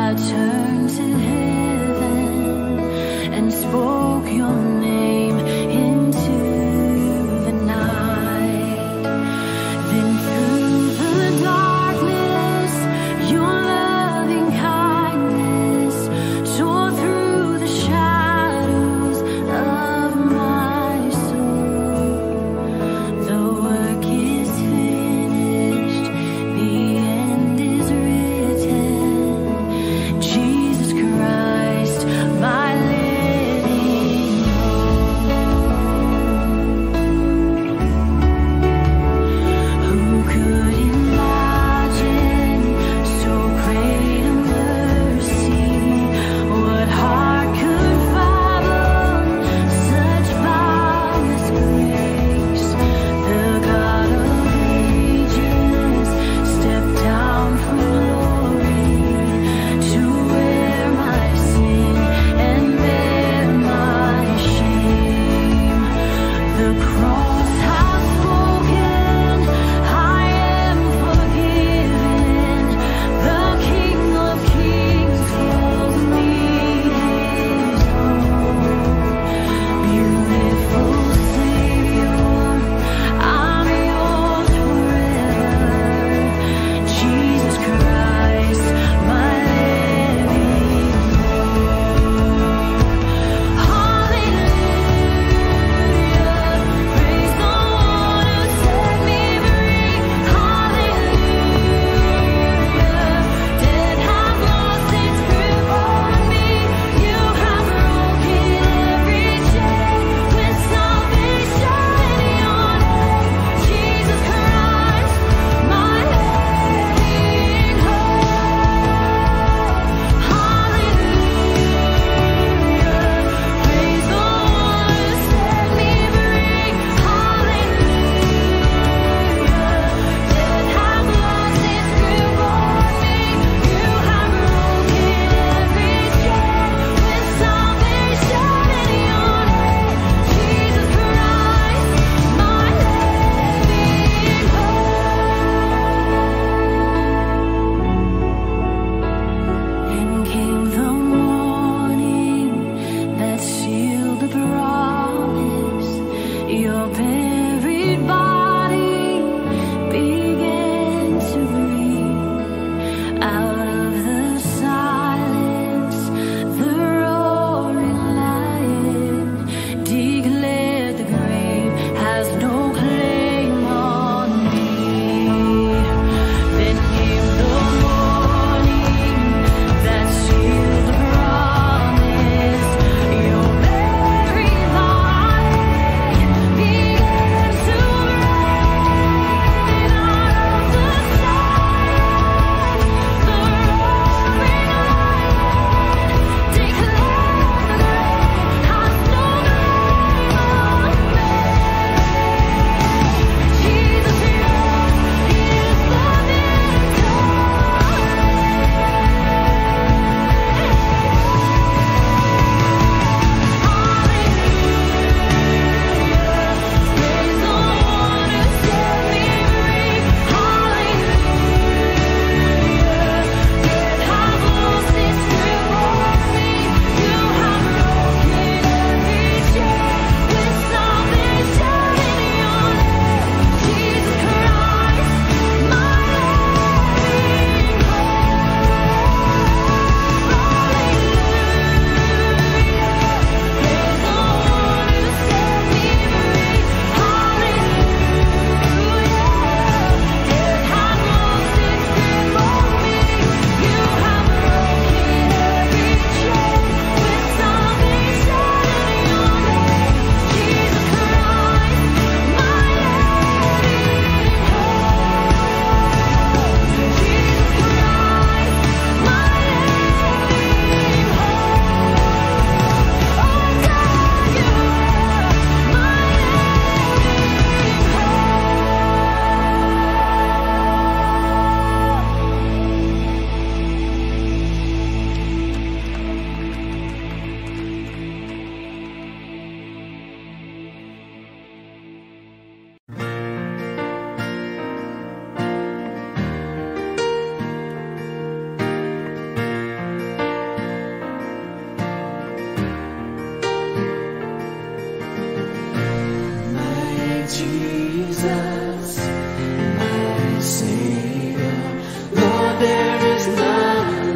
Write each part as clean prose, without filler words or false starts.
Jesus.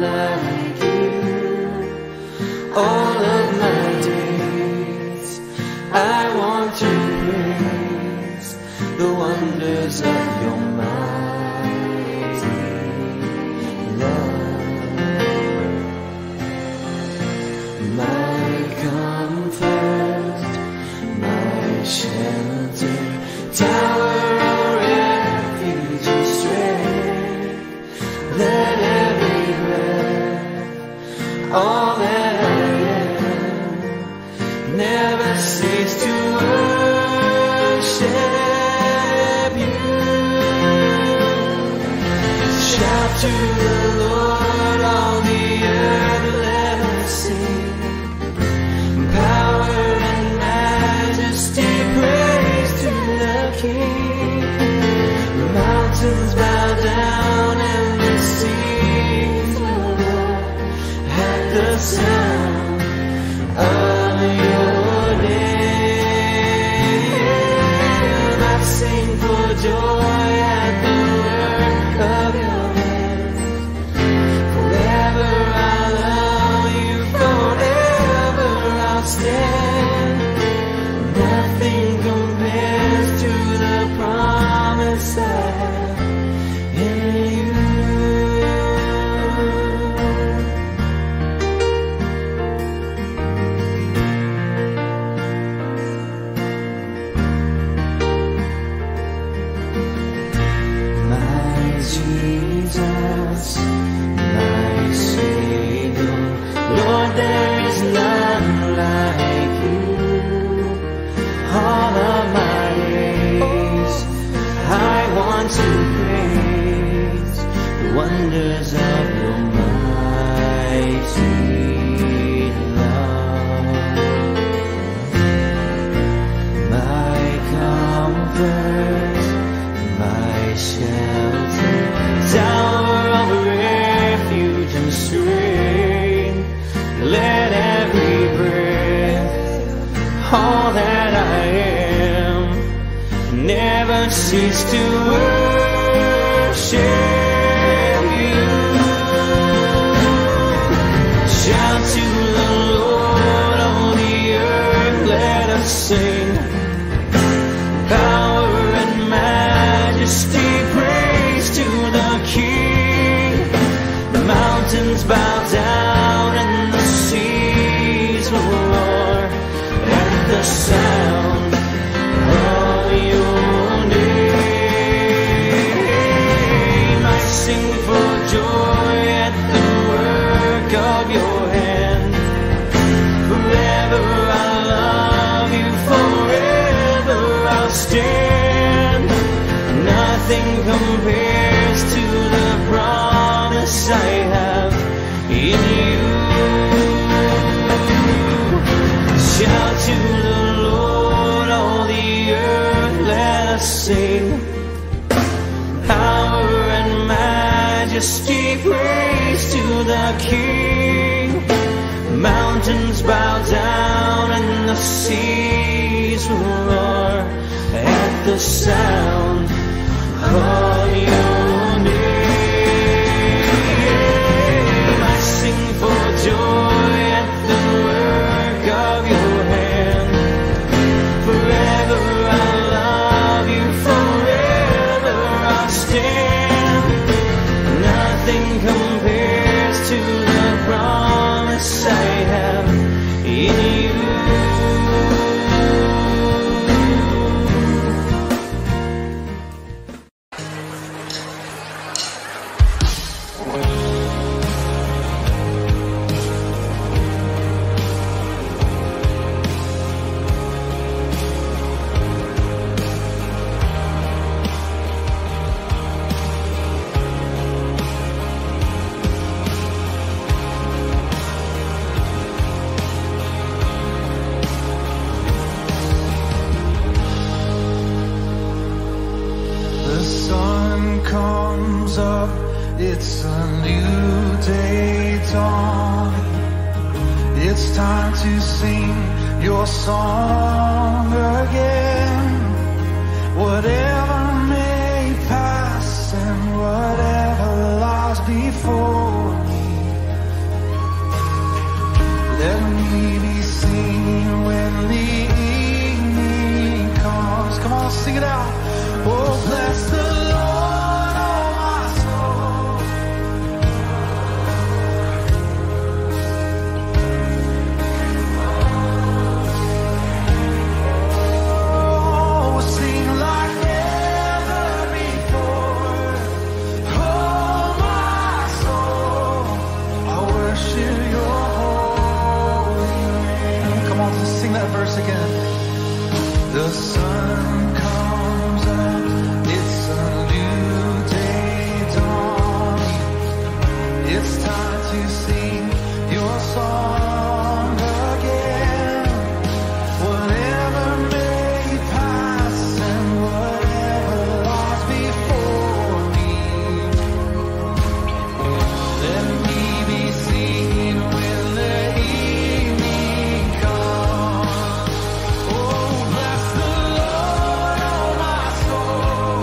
like you. All of my days I want to praise the wonders of your mighty love. My comfort, my shelter, tower of refuge and strength. Let every breath, all that I am, never cease to worship you. Shout to the Lord, all the earth, let us sing. Power and majesty, praise to the King. The mountains bow down and the seas will roar at the sound of your name. I sing for joy at the work of your hands. Forever I'll love you, forever I'll stand. Nothing compares to the promise I have in you. My Jesus, my Savior, Lord, there is none like you. All of my days I want to praise the wonders of your mighty love. My comfort, my shelter, tower of refuge and strength. Let every breath, all that I am, never cease to worship you. Shout to the Lord, all the earth, let us sing. Power and majesty, praise to the King. The mountains bow down and the seas will roar at the sound of your name. I sing for joy at the work of your hand. Forever I'll love you, forever I'll stand. Nothing compares to the promise I have in you. Shout to the Lord, all the earth, let us sing. Power and majesty, praise to the King. Mountains bow down and the seas will roar at the sound of your name. I sing for joy at the work of your hand. Forever I'll love you, forever I'll stand. Nothing compares to the promise I have in you. Comes up, it's a new day dawn. It's time to sing your song again. Whatever may pass and whatever lies before me, The sun comes up, it's a new day dawning. It's time to sing your song again. Whatever may pass and whatever lies before me, let me be seen when the evening comes. Oh, bless the Lord, oh my soul,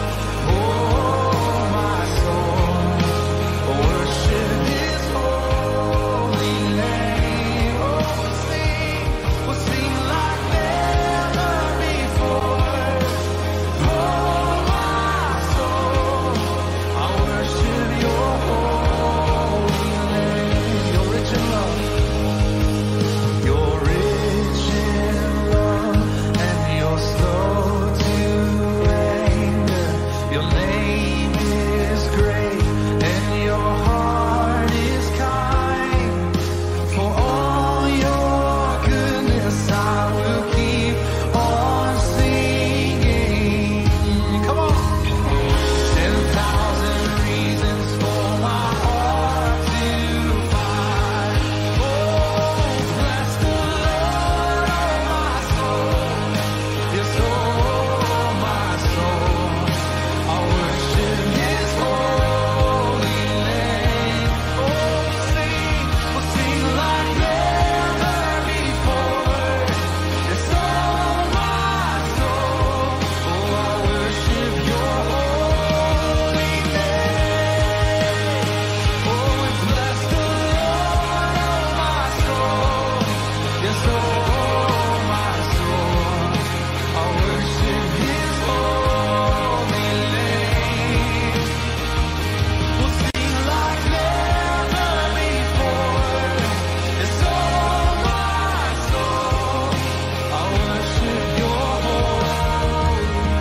oh my soul, worship His holy name. Oh, we'll sing like never before. Oh my soul, I worship Your holy name. You're rich in love. You're rich in love, and you're slow to anger. Your name is great, and your heart is kind. For all your goodness, I will keep on singing. Come on. 10,000 reasons for my heart to find. Oh, bless the Lord, oh my soul. Yes, oh my soul. I worship His holy name. Oh, we'll sing like never before. Yes, oh my soul. Oh, I worship Your holy name. Oh, and bless the Lord, oh my soul. Yes, oh my soul. I worship His holy name. We'll sing like never before. Yes, oh my soul. I worship Your holy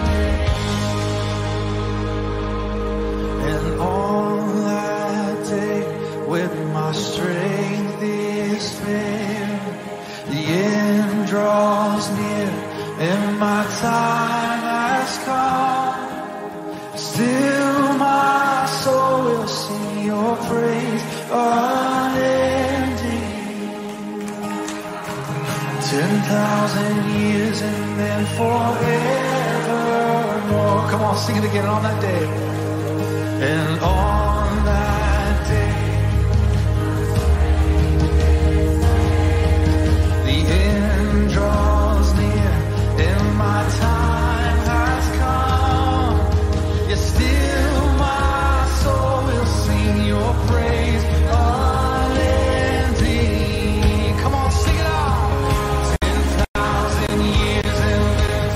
name. And on that day, when my strength is failed, the end draws near, and my time has come. Still my soul will sing Your praise unending. 10,000 years and then forevermore. Come on, sing it again on that day. And on that day, the end draws near, and my time has come. Yet still my soul will sing Your praise unending. Come on, sing it out. 10,000 years and then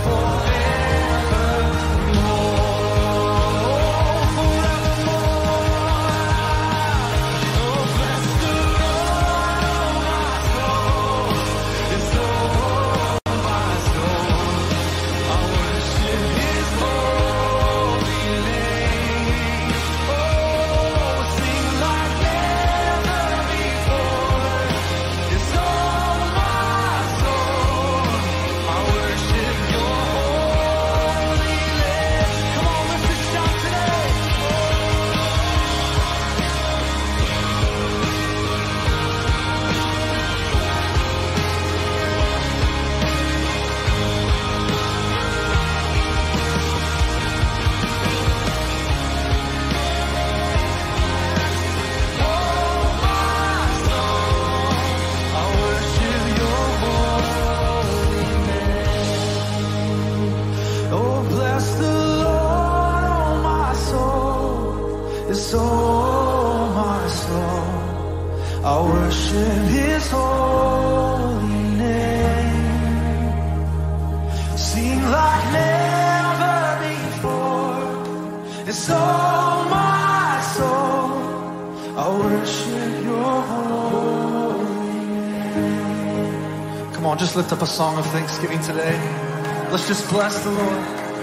I worship His holy name. Sing like never before. It's all my soul. I worship Your holy name. Come on, just lift up a song of thanksgiving today. Let's just bless the Lord.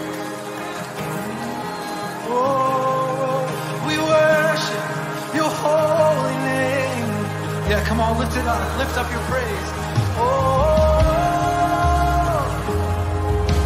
Yeah, come on, lift it up. Lift up your praise. Oh,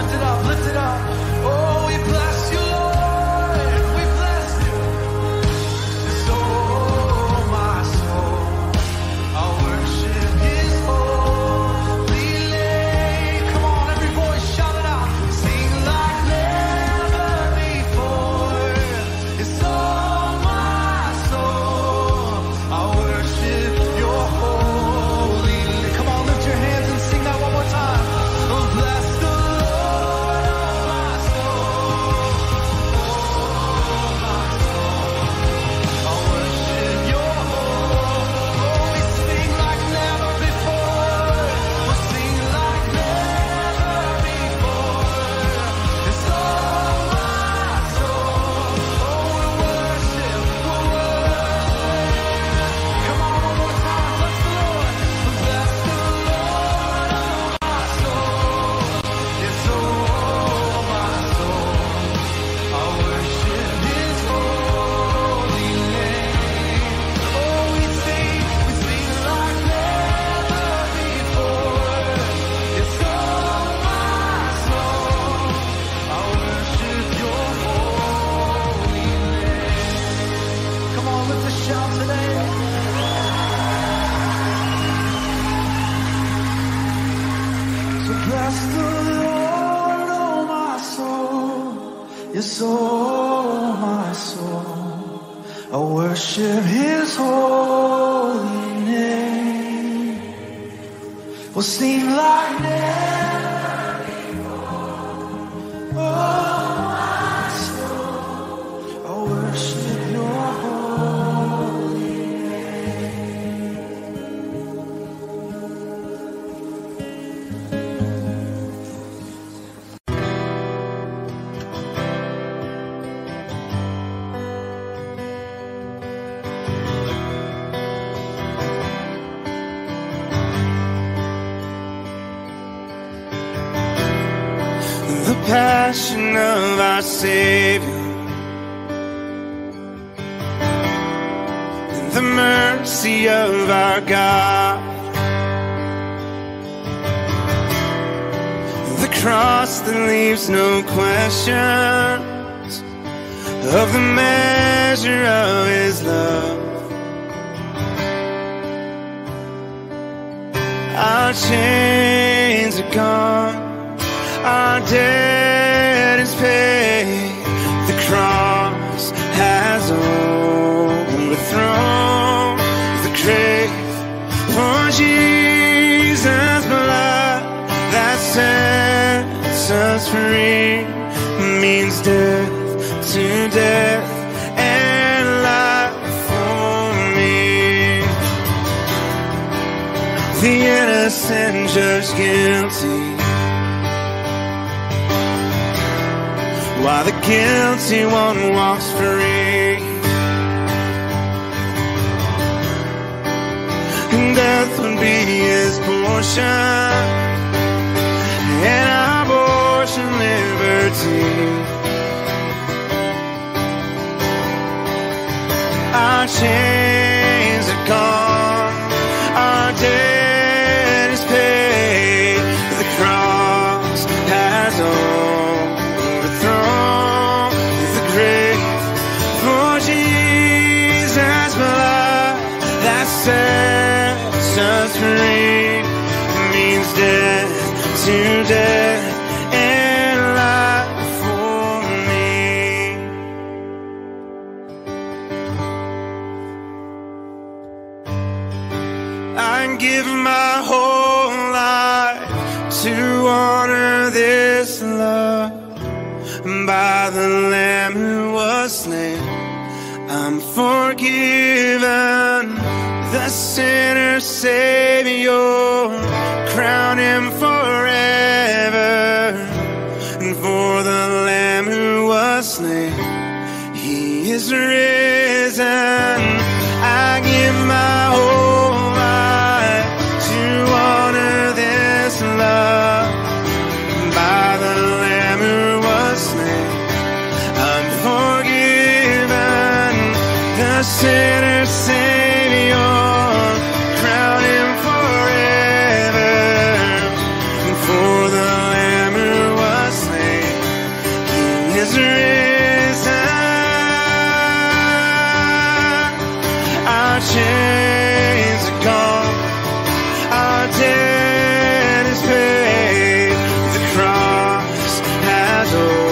lift it up, lift it up. Oh, we bless you, Lord. We bless you. So my soul, I'll worship his holy name. Come on, every voice shout it out. Sing like never before. It's all my soul. I'll worship your holy name. Come on, lift your hands and sing that one more time. Oh, bless the Lord, oh my soul. Oh my soul. I'll worship your holy. Oh, we sing like never before. We'll sing like never before. It's all my soul. Oh, we'll worship, we'll worship. Come on, one more time. Bless the Lord. Bless the Lord, oh my soul. Yes, oh my soul. I'll worship his holy name. Oh, we sing like never before. It's all my soul. I'll worship your holy name. Come on, lift a shout today. So bless the Lord, oh my soul. Yes, oh my soul. I worship his holy name. We'll sing like never before. Oh my soul. I worship your holy The passion of our Savior and the mercy of our God, the cross that leaves no questions of the measure of his love. Our chains are gone, our debt is paid. The cross has overthrown the grave. For Jesus' blood that sets us free means death to death and life for me. The innocent judged guilty, while the guilty one walks free. And death would be his portion, and abortion liberty. Our chains are gone, our debt is paid. The cross has overthrown the grave. For Jesus' blood that sets us free means death to death and life for me. I give my whole life to honor this love. By the Lamb who was slain, I'm forgiven. The sinner's Savior, crown him forever. And for the Lamb who was slain, he is risen. I give my whole life to honor this love. By the Lamb who was slain, I'm forgiven. The sinner's Savior, crown him forever. And for the Lamb who was has risen. Our chains are gone, our debt is paid. The cross has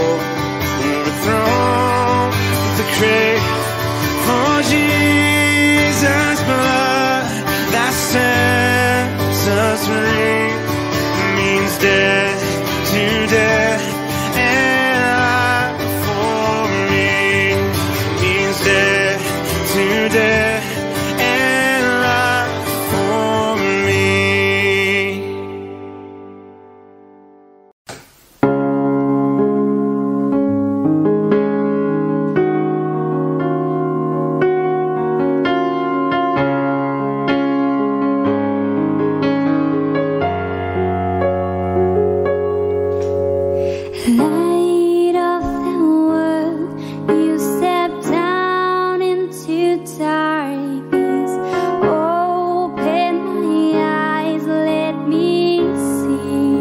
overthrown the grave. For Jesus' blood that sets us free means death to death and life for me. Means death to death and life for me. Light of the world, you step down into darkness. Open my eyes, let me see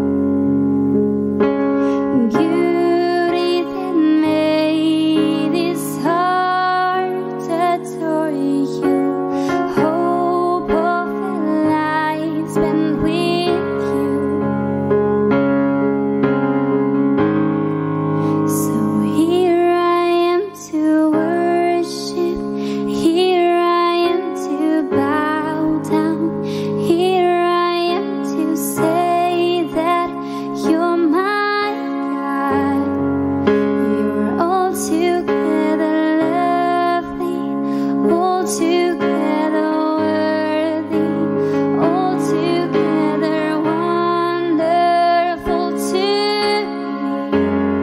beauty that made this heart adore you. Hope of a life spent with you. So here I am to worship, here I am to bow down, here I am to say that you're my God. You're altogether lovely, altogether worthy, altogether wonderful to me.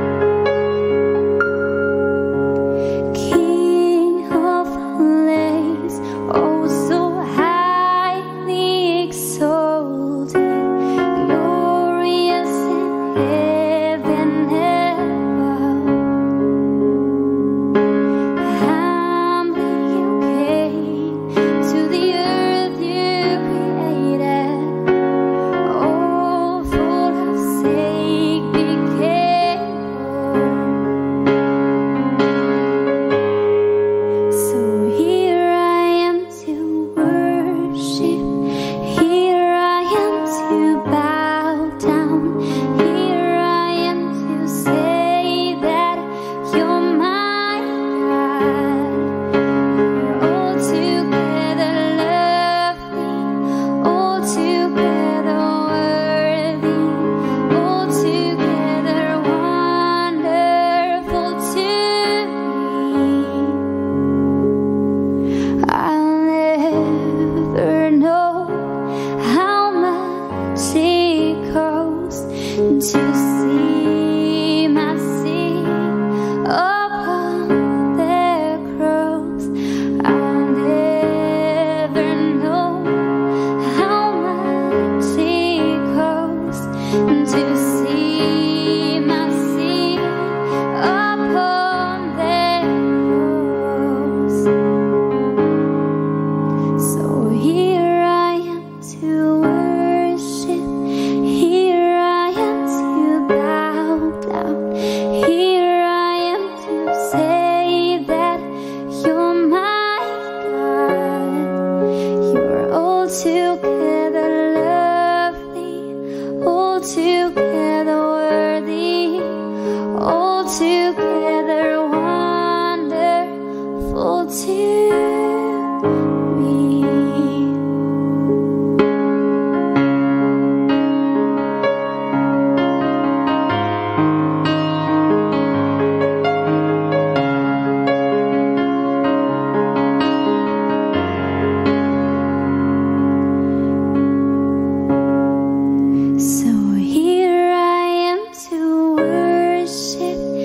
King of all ages, oh so highly exalted, glorious in heaven above. Humbly you came to the earth you created, all for our sake became born. So here I am to worship, here I am to bow down, here I am to say that you're my God. You're altogether lovely, altogether worthy, altogether wonderful to me. I'll never know how much it costs to see my sin upon the cross. I'll never know how much it costs to see my sin upon the cross. So here I am to worship, here I am to bow down, here I am to say that you're my God. You're altogether lovely, altogether worthy, altogether wonderful to me. So here I am to worship,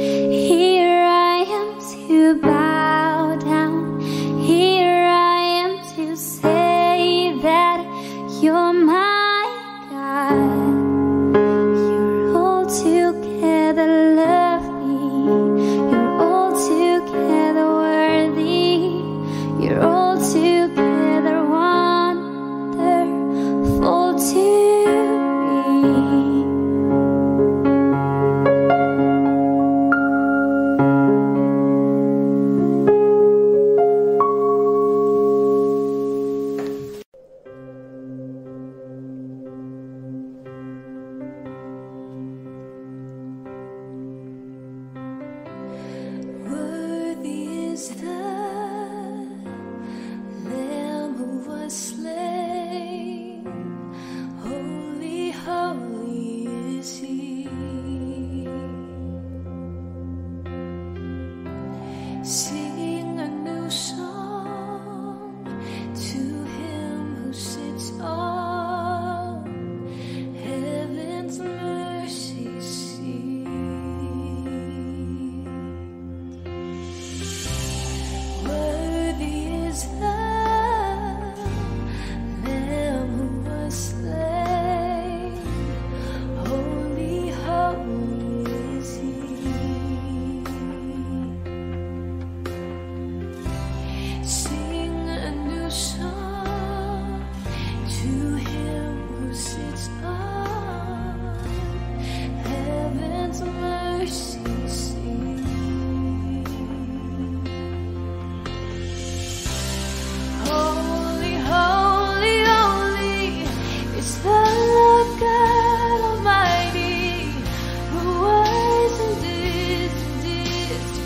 Sing a new song to Him who sits on heaven's mercy seat. Worthy is the Lamb who was slain. Holy, holy is He. Sing a new song to Him who sits on heaven's mercy seat. Holy, holy, holy is the Lord God Almighty, who was and is to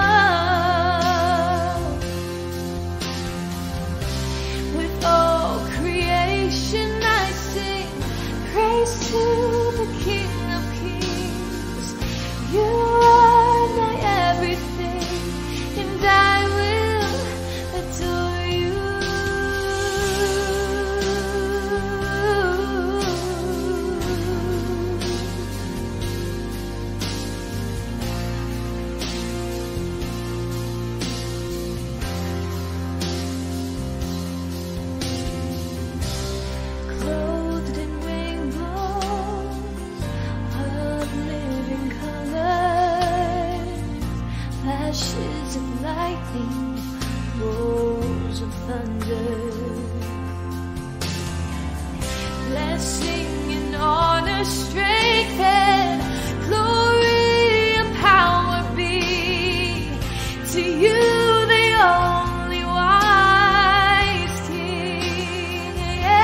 come. With all creation I sing praise to the King of Kings. You are my everything, and I will adore you. Clothed in rainbows of living colors, flashes of lightning, rolls of thunder. Blessing and honor, strength and glory and power be to you, the only wise King.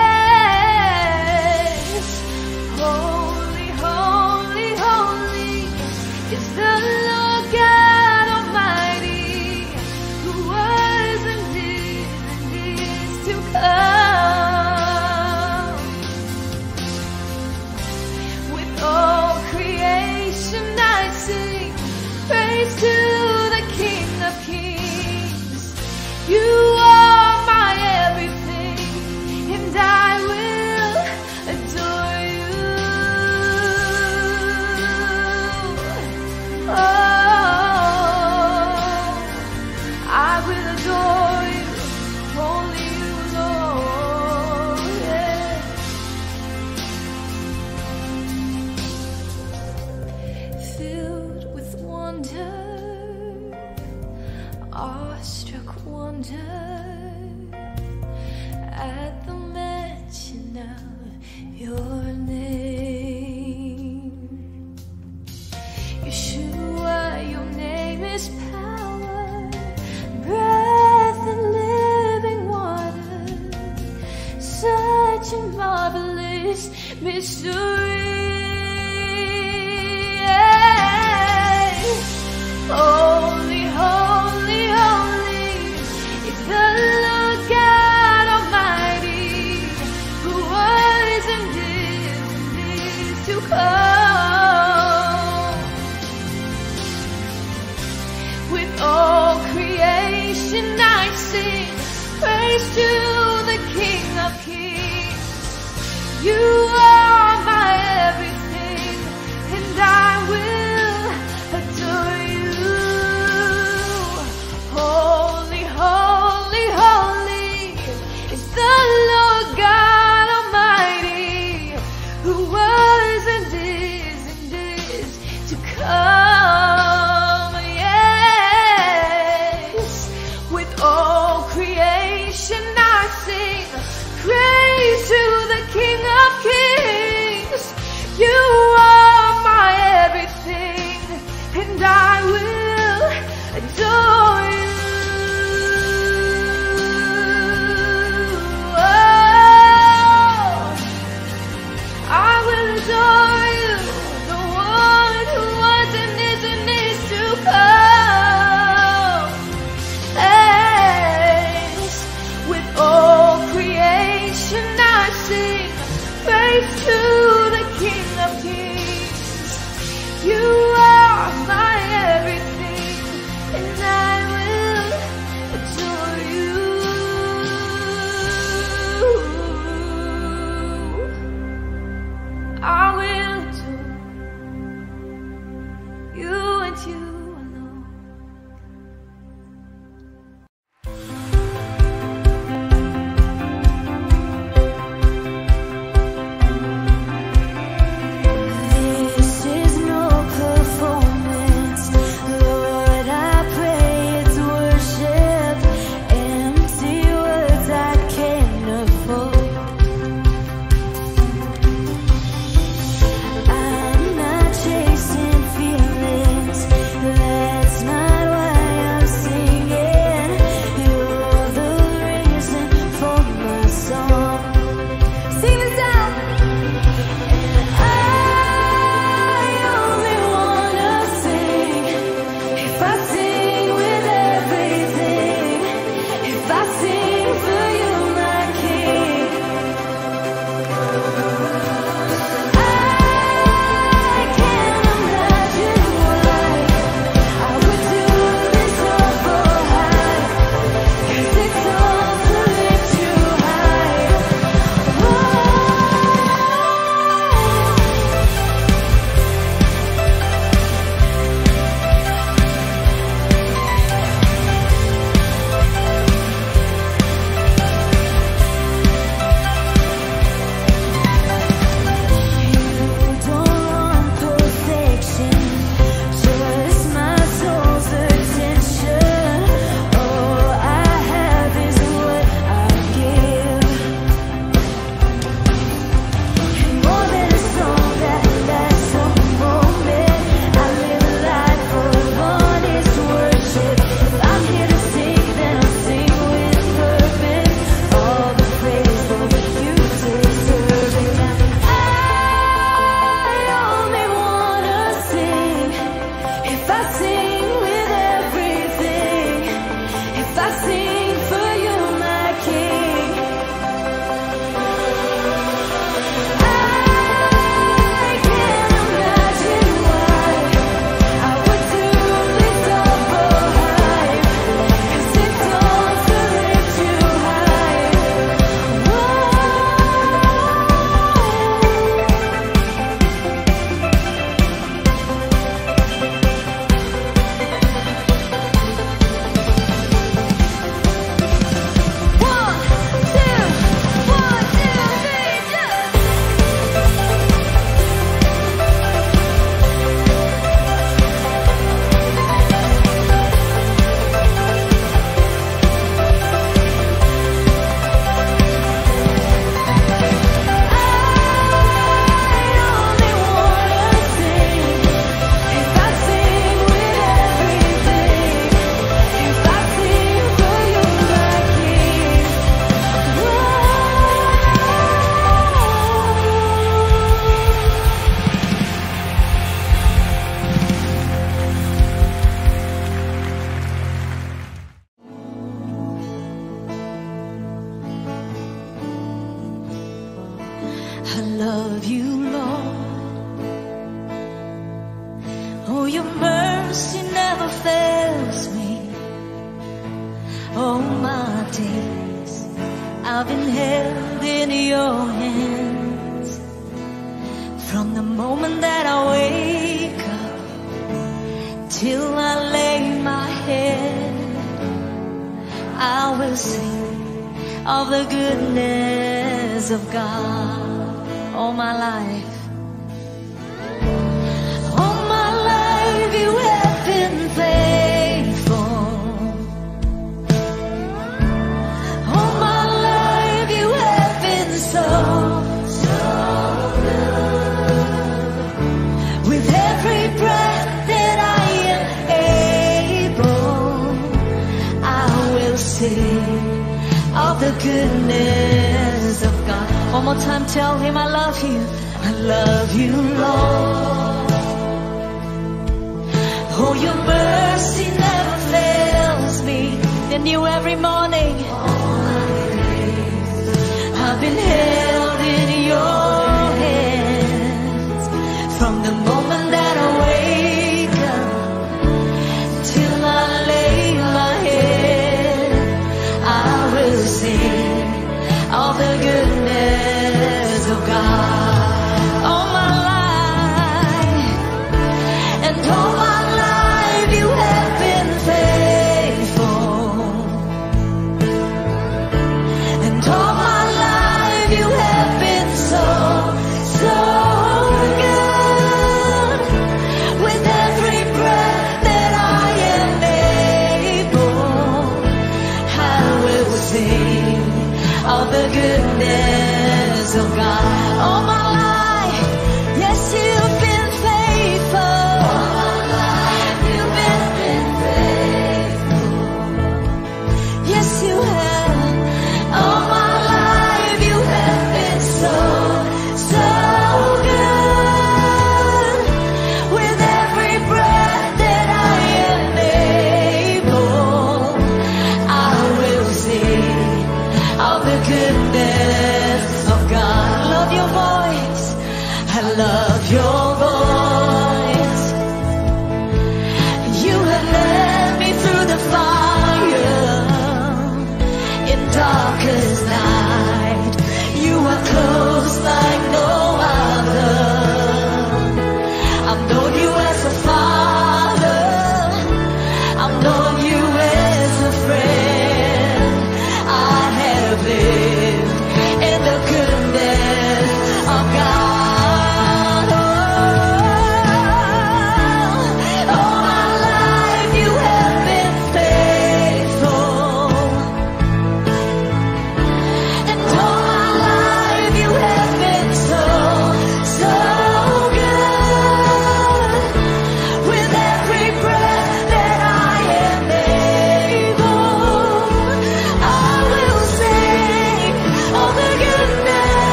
Yes, holy, holy, holy is the Lord God Almighty, who was and is to come. With all creation I sing praise to the King of Kings. You are my everything, and I will adore you. Oh, I will adore you, only you, Lord. Yeah. Filled with wonder, awestruck wonder, at the mention of your name. Yeshua, your name is power, breath and living water, such a marvelous mystery. Holy, holy, holy is the Lord God Almighty, who was and is to come. With all creation I sing praise to the King of Kings. You are my everything, and I will adore you. Holy, holy, holy is the Lord God Almighty, who was and is to come. Yes, with all creation I sing praise to the King of Kings. You are my everything, and I will adore you. Oh, I will adore you, the one who was and you alone. This is no performance, Lord, I pray it's worship. Empty words I can't afford. I'm not chasing feelings, that's not why I'm singing. You're the reason for my song. Sing this out. I only wanna sing if I sing with everything. If I sing for you, my King. I can't imagine why I would do this all for high, 'cause it's all to lift you high. You don't want perfection, just my soul's attention. All I have is what I give. And more than a song that lasts a moment, I live a life full of honest worship. If I'm here to sing, then I'll sing with purpose. All the praise, Lord, you deserve it. I only wanna sing if I sing with everything. If I sing for you, my King. I can't imagine why I would do this all for high, 'cause it's all to lift you high. One, two, 3, just. I only wanna sing if I sing with everything. If I sing for you, my King. I love you, Lord. Oh, your mercy never fails me. All my days I've been held in your hands. From the moment that I wake up till I lay my head, I will sing of the goodness of God. All my life, all my life you have been faithful. All my life you have been so good. With every breath that I am able, I will sing of the goodness of God. One more time, tell him I love you. I love you, Lord. Oh, your mercy never fails me. They're new every morning. I've been held in your hands. From the moment that I wake up till I lay my head, I will sing of the goodness of God. All my life, and all my life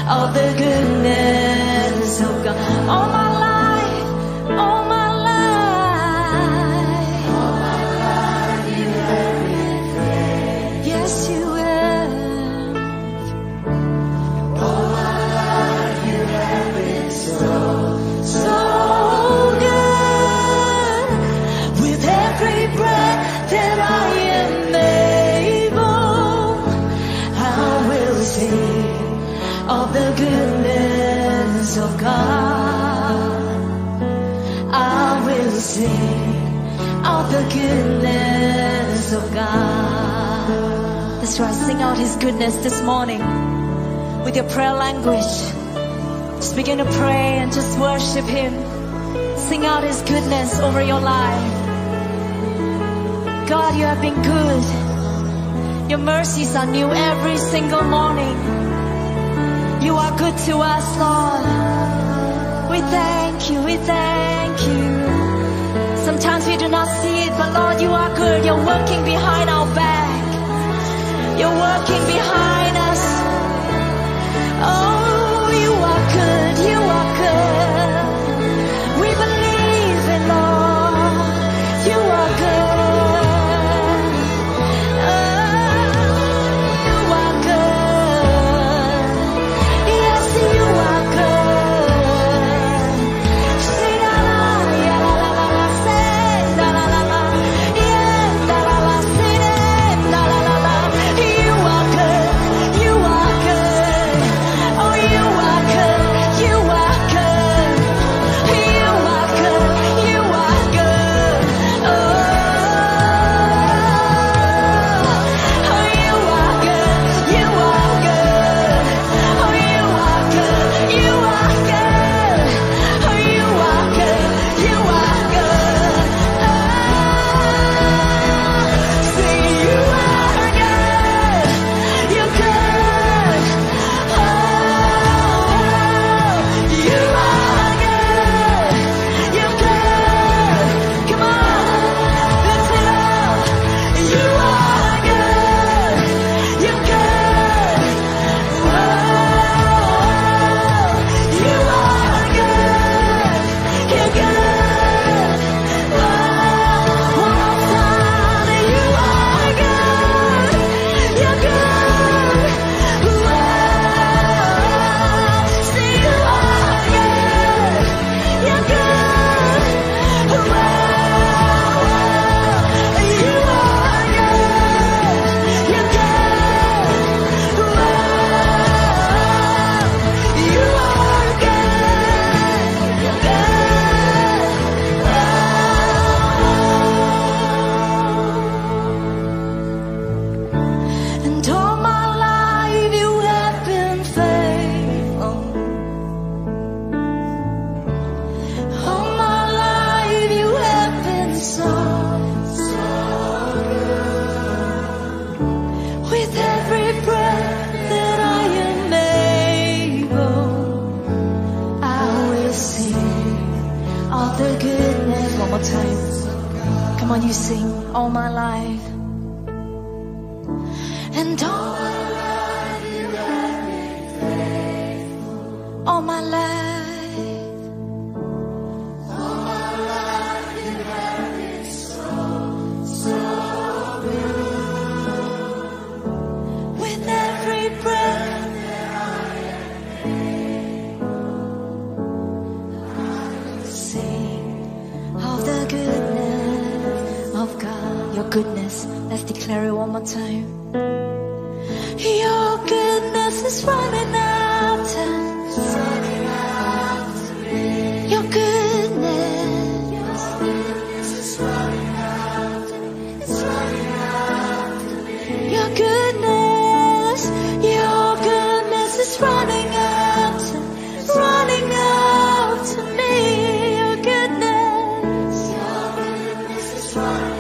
of the goodness of God. All my life, all my life, all my life you have been faithful. Yes, you have. All my life you have been so good. With every breath that I am able, I will sing of the goodness of God. I will sing of the goodness of God. That's right, sing out His goodness this morning with your prayer language. Just begin to pray and just worship Him. Sing out His goodness over your life. God, you have been good. Your mercies are new every single morning. You are good to us, Lord. We thank you, we thank you. Sometimes we do not see it, but Lord, you are good. You're working behind our back. You're working behind us. Oh, you are good, you are good. We believe in Lord. You are good. You sing all my life, and all my life you have been faithful. All my life, all my life you have been so good. With every breath that I am able, I will sing of the goodness of God. Your goodness, let's declare it one more time. Your goodness is running after me. Your goodness is running after me. It's running after me. Your goodness is running after me. Your goodness is running.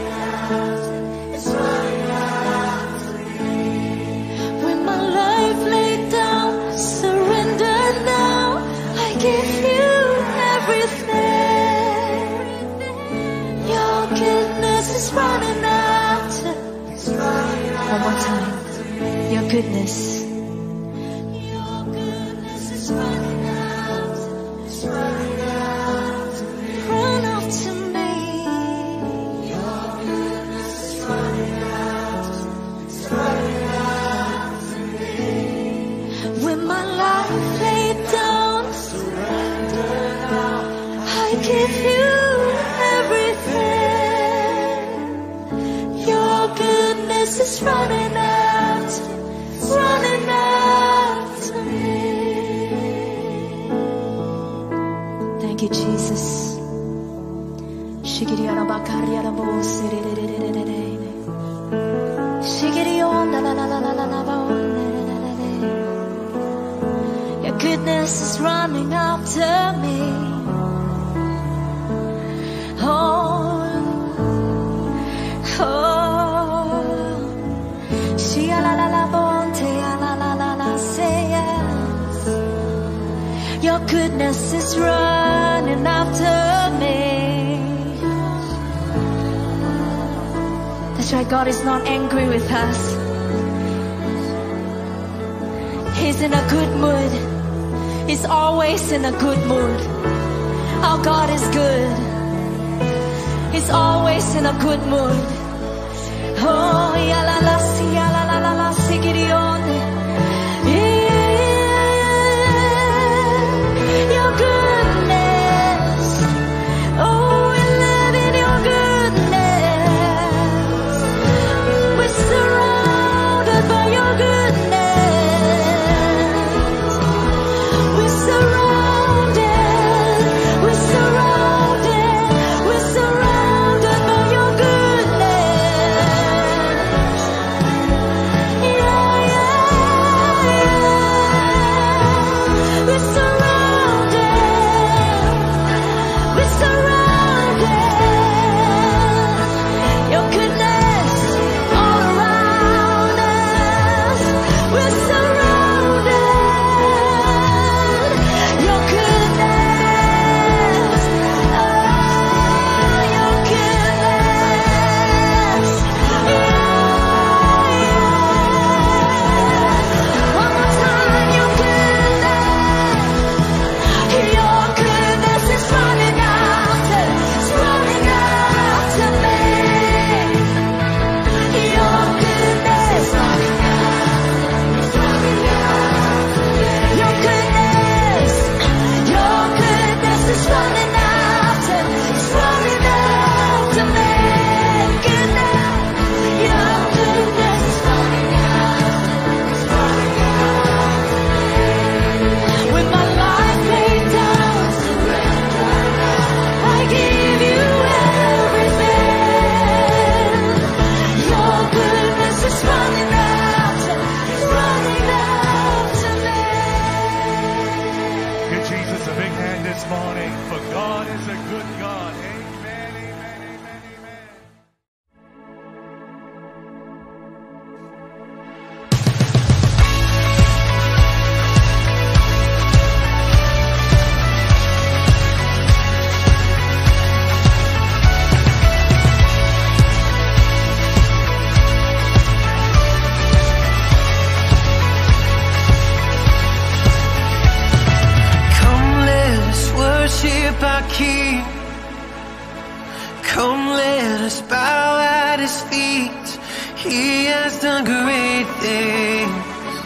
Running after. One more time. Your goodness. Your goodness goodness is running after me. Thank you, Jesus. Your goodness is running after me. Oh, your goodness is running after me. That's right, God is not angry with us. He's in a good mood. He's always in a good mood. Our God is good. He's always in a good mood. Oh, ya la la si, ya la la la la si, Gideon. Your goodness. Oh, we live in your goodness. We're surrounded by your goodness. We're surrounded. We're surrounded. We're surrounded by your goodness. Yeah, yeah, yeah. We're surrounded. We're surrounded. Your goodness all around us. We're surrounded. Your goodness. Oh, your goodness. One more time, your goodness. Your goodness is running after me. Your goodness is running after me. Your goodness is running after me. Goodness, your goodness is running after me. With my life laid down, I give you everything. Your goodness is running after me. Give Jesus a big hand this morning, for God is a good God. Amen, amen, amen, amen. Come, let us worship our King. Come, let us bow at His feet. He has done great things.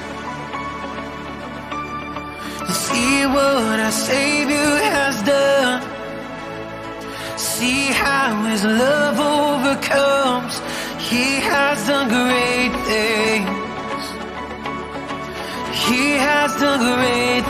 See what our Savior has done. See how His love overcomes. He has done great things. He has done great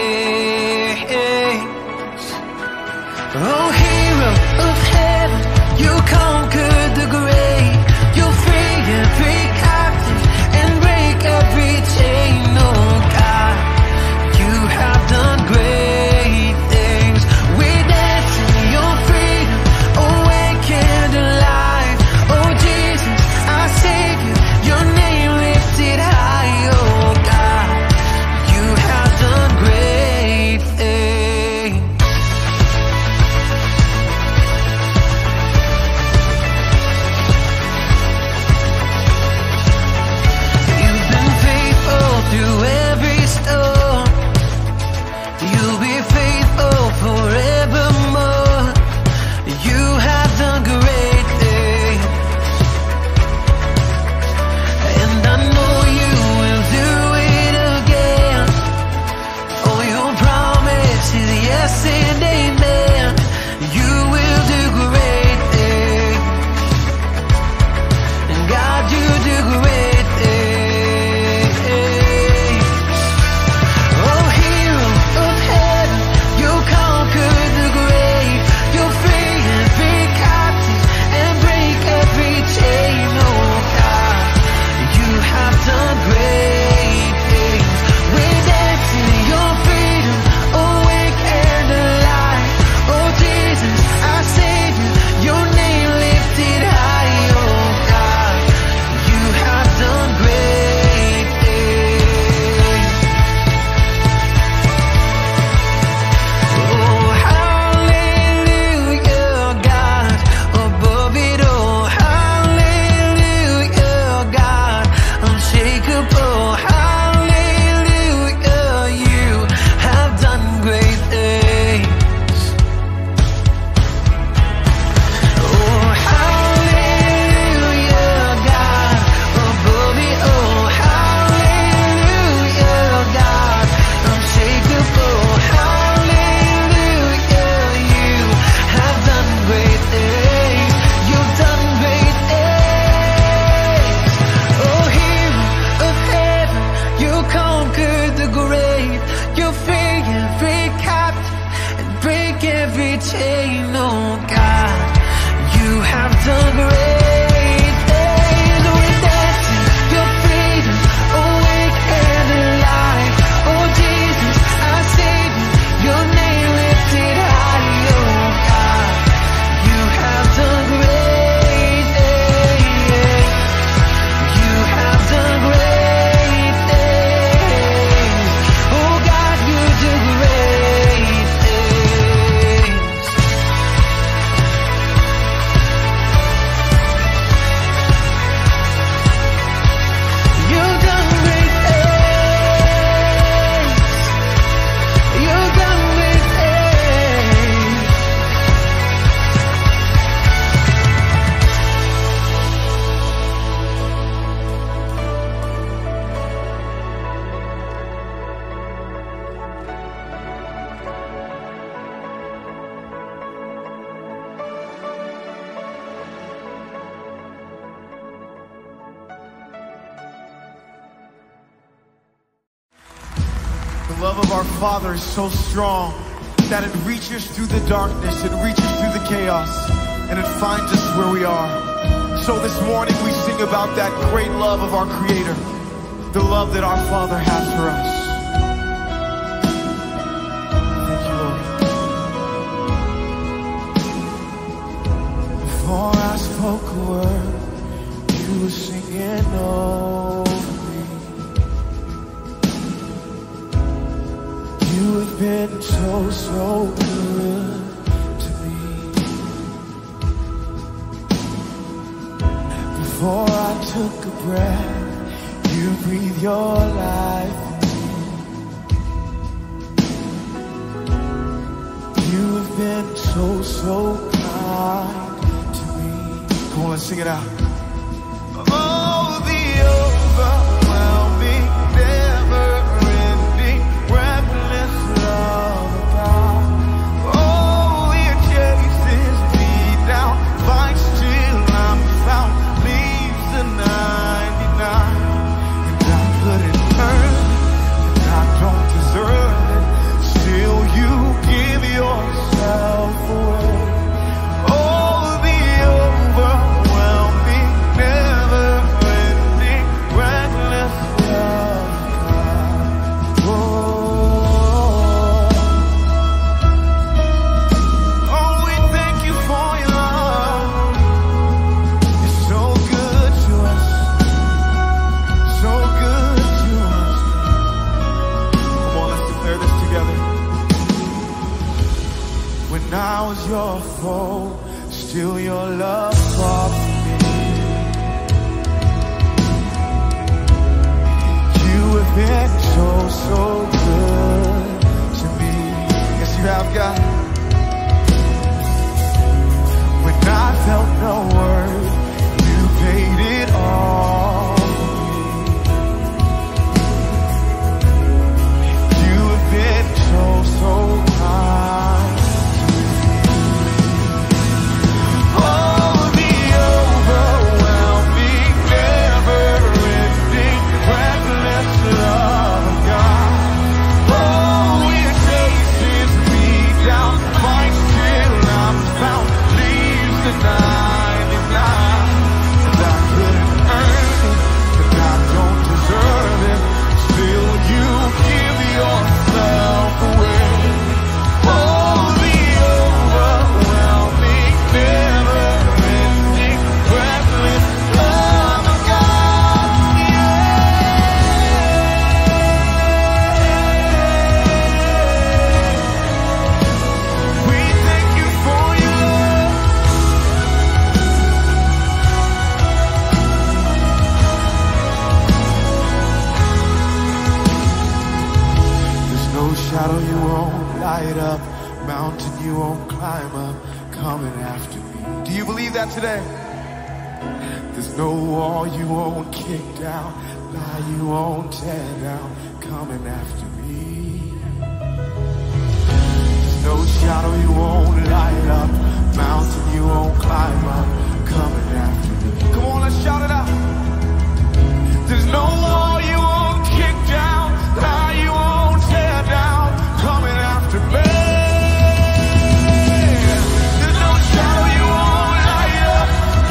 things. Oh, hero of heaven, you conquered the grave. You free every captive and break every chain. Oh God, you have done great things. We dance in your freedom, awakened alive. Oh Jesus, our Savior, your name lifted high. Oh God, you have done great things. done great things. We're dancing your freedom, awake and alive. Oh Jesus, our Savior, your name lifted high. Oh God, you have done great things. You have done great things. Oh God, you do great things. You've done great things. You've done great things. The love of our Father is so strong that it reaches through the darkness, it reaches through the chaos, and it finds us where we are. So this morning we sing about that great love of our Creator, the love that our Father has for us. Thank you, Lord. Before I spoke a word, you were singing over me. You have been so, so good to me. Before I took a breath, you breathed your life in me. You have been so, so kind to me. Come on, let's sing it out. Oh, the overwhelming, never-ending, reckless love of God. Oh, it chases me down, fights till I'm found, leaves the 99. And I couldn't earn it, and I don't deserve it. Still, you give yourself away. Oh, the overwhelming, never-ending, reckless love of God. Oh, we thank you for your love. You're so good to us, so good to us. Come on, let's declare this together. When I was your foe, still your love fought for me. You have been so, so good to me. Yes, you have, God. When I felt no worth, you paid it all for me. You have been so, so kind. Oh, the overwhelming, never-ending, reckless love of God. Oh, it chases me down, fights till I'm found, leaves the 99. And I couldn't earn it, and I don't deserve it. Still, you give yourself away. Oh, the overwhelming, never-ending, reckless love of God. We thank you for your love. There's no shadow you won't light up, mountain you won't climb up, coming after me. Do you believe that today? There's no wall you won't kick down, lie you won't tear down, coming after me. There's no shadow you won't light up, mountain you won't climb up, coming after me. Come on, let's shout it out. There's no wall you won't kick down, lie you won't tear down, coming after me. There's no shadow you won't light up,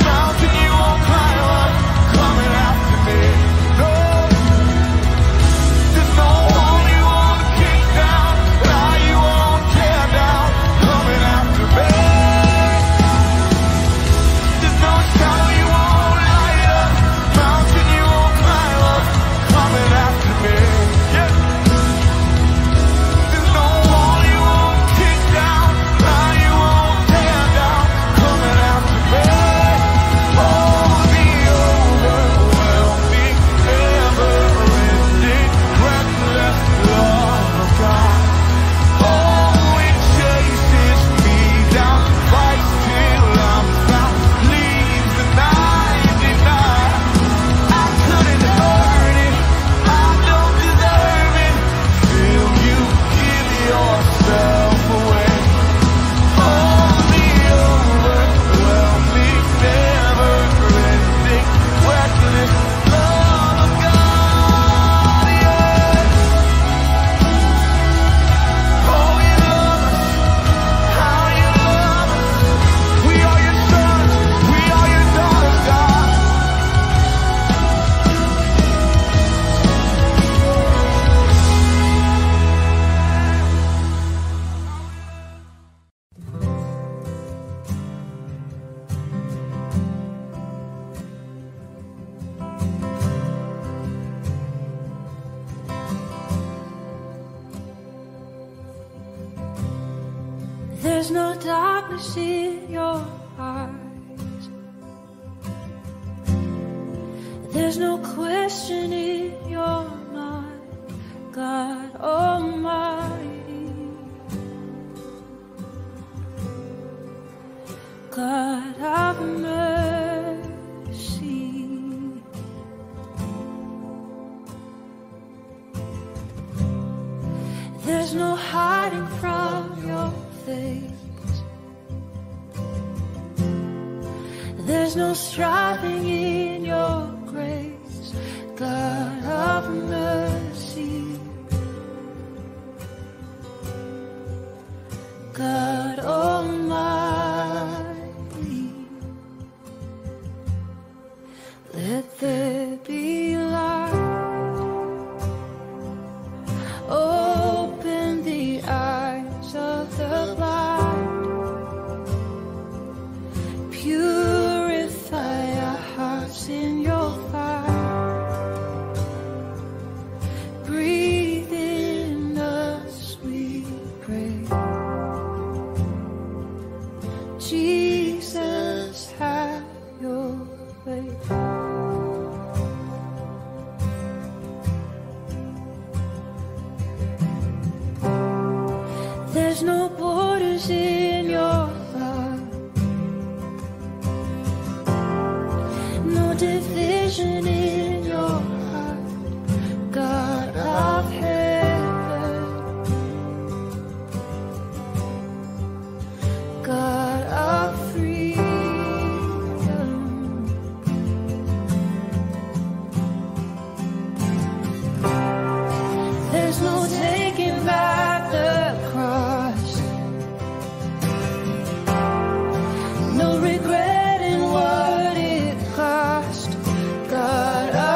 There's no darkness in your eyes. There's no question in your mind, God Almighty, God of mercy. There's no hiding from your face. There's no striving in your grace, God of mercy, God Almighty. Let there be light. Open the eyes of the blind. Purify our hearts in your fire. Breathe in us, we pray. Jesus, have your way. There's no borders in your love, no division in your heart, God of heaven, God of freedom. There's no taking back the cross, no regret in what it cost, God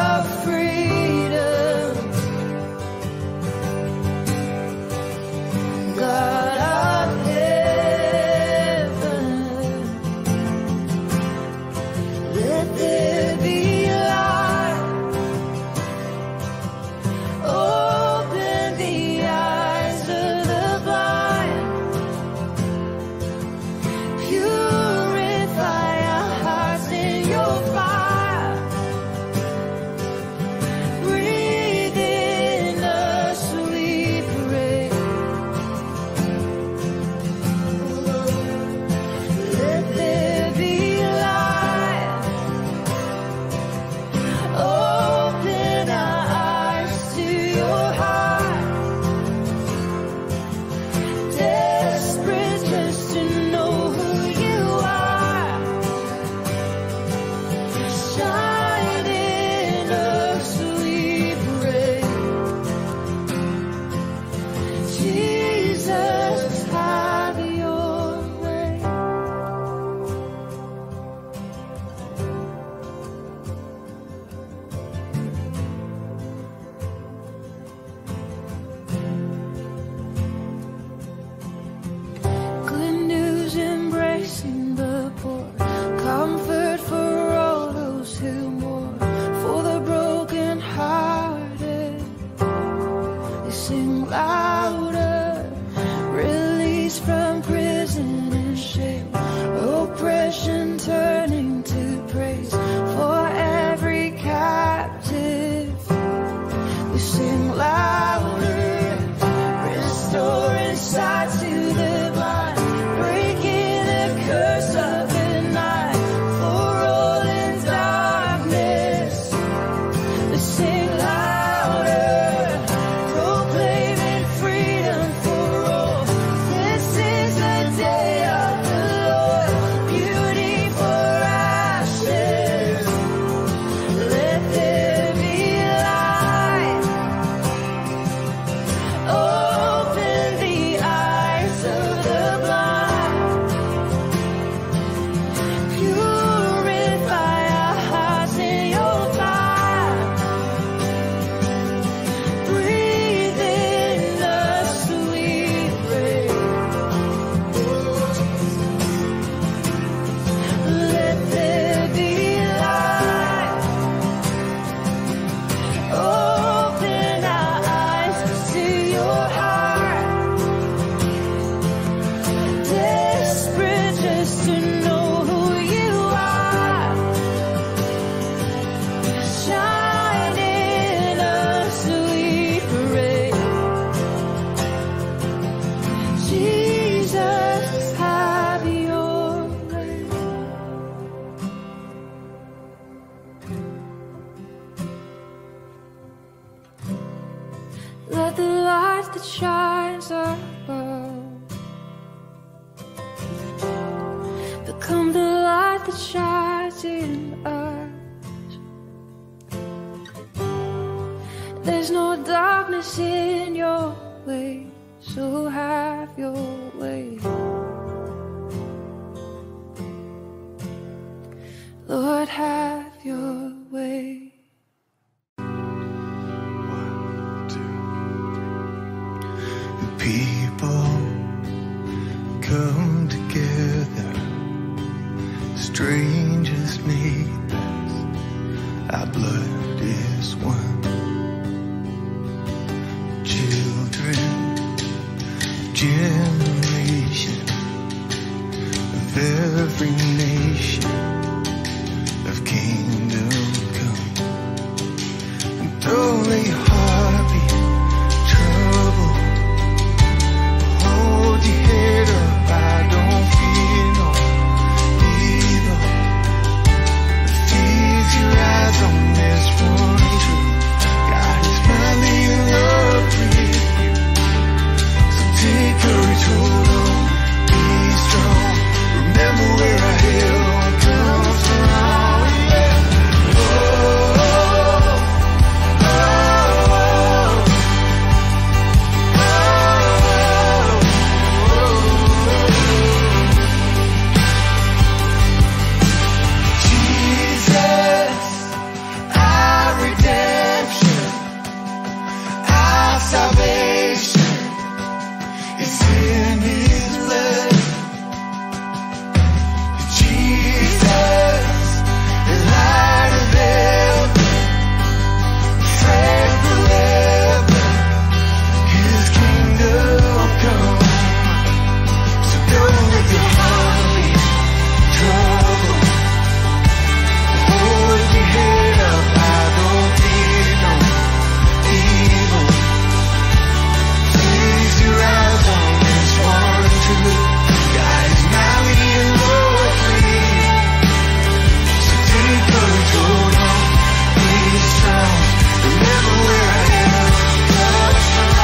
that shines above. Become the light that shines in us. There's no darkness in your way, so have your way. Lord, have your way. 1, 2. The people come together, strangers neighbors, our blood is one. Children, generation of every nation, of kingdom come. And though they hardly trouble, hold your head up, I don't fear no evil. Feed your eyes on this one truth, God is madly in love with you. So take courage, hold on, be strong. Remember where our help comes from. Salvation is in His blood. Jesus, the light of heaven, friend forever, His kingdom come. So don't let your heart be troubled. Hold your head up, I don't fear no evil. Your eyes on this one truth, God is madly in love with you. So take courage, hold on, be strong. Remember where I am, comes from.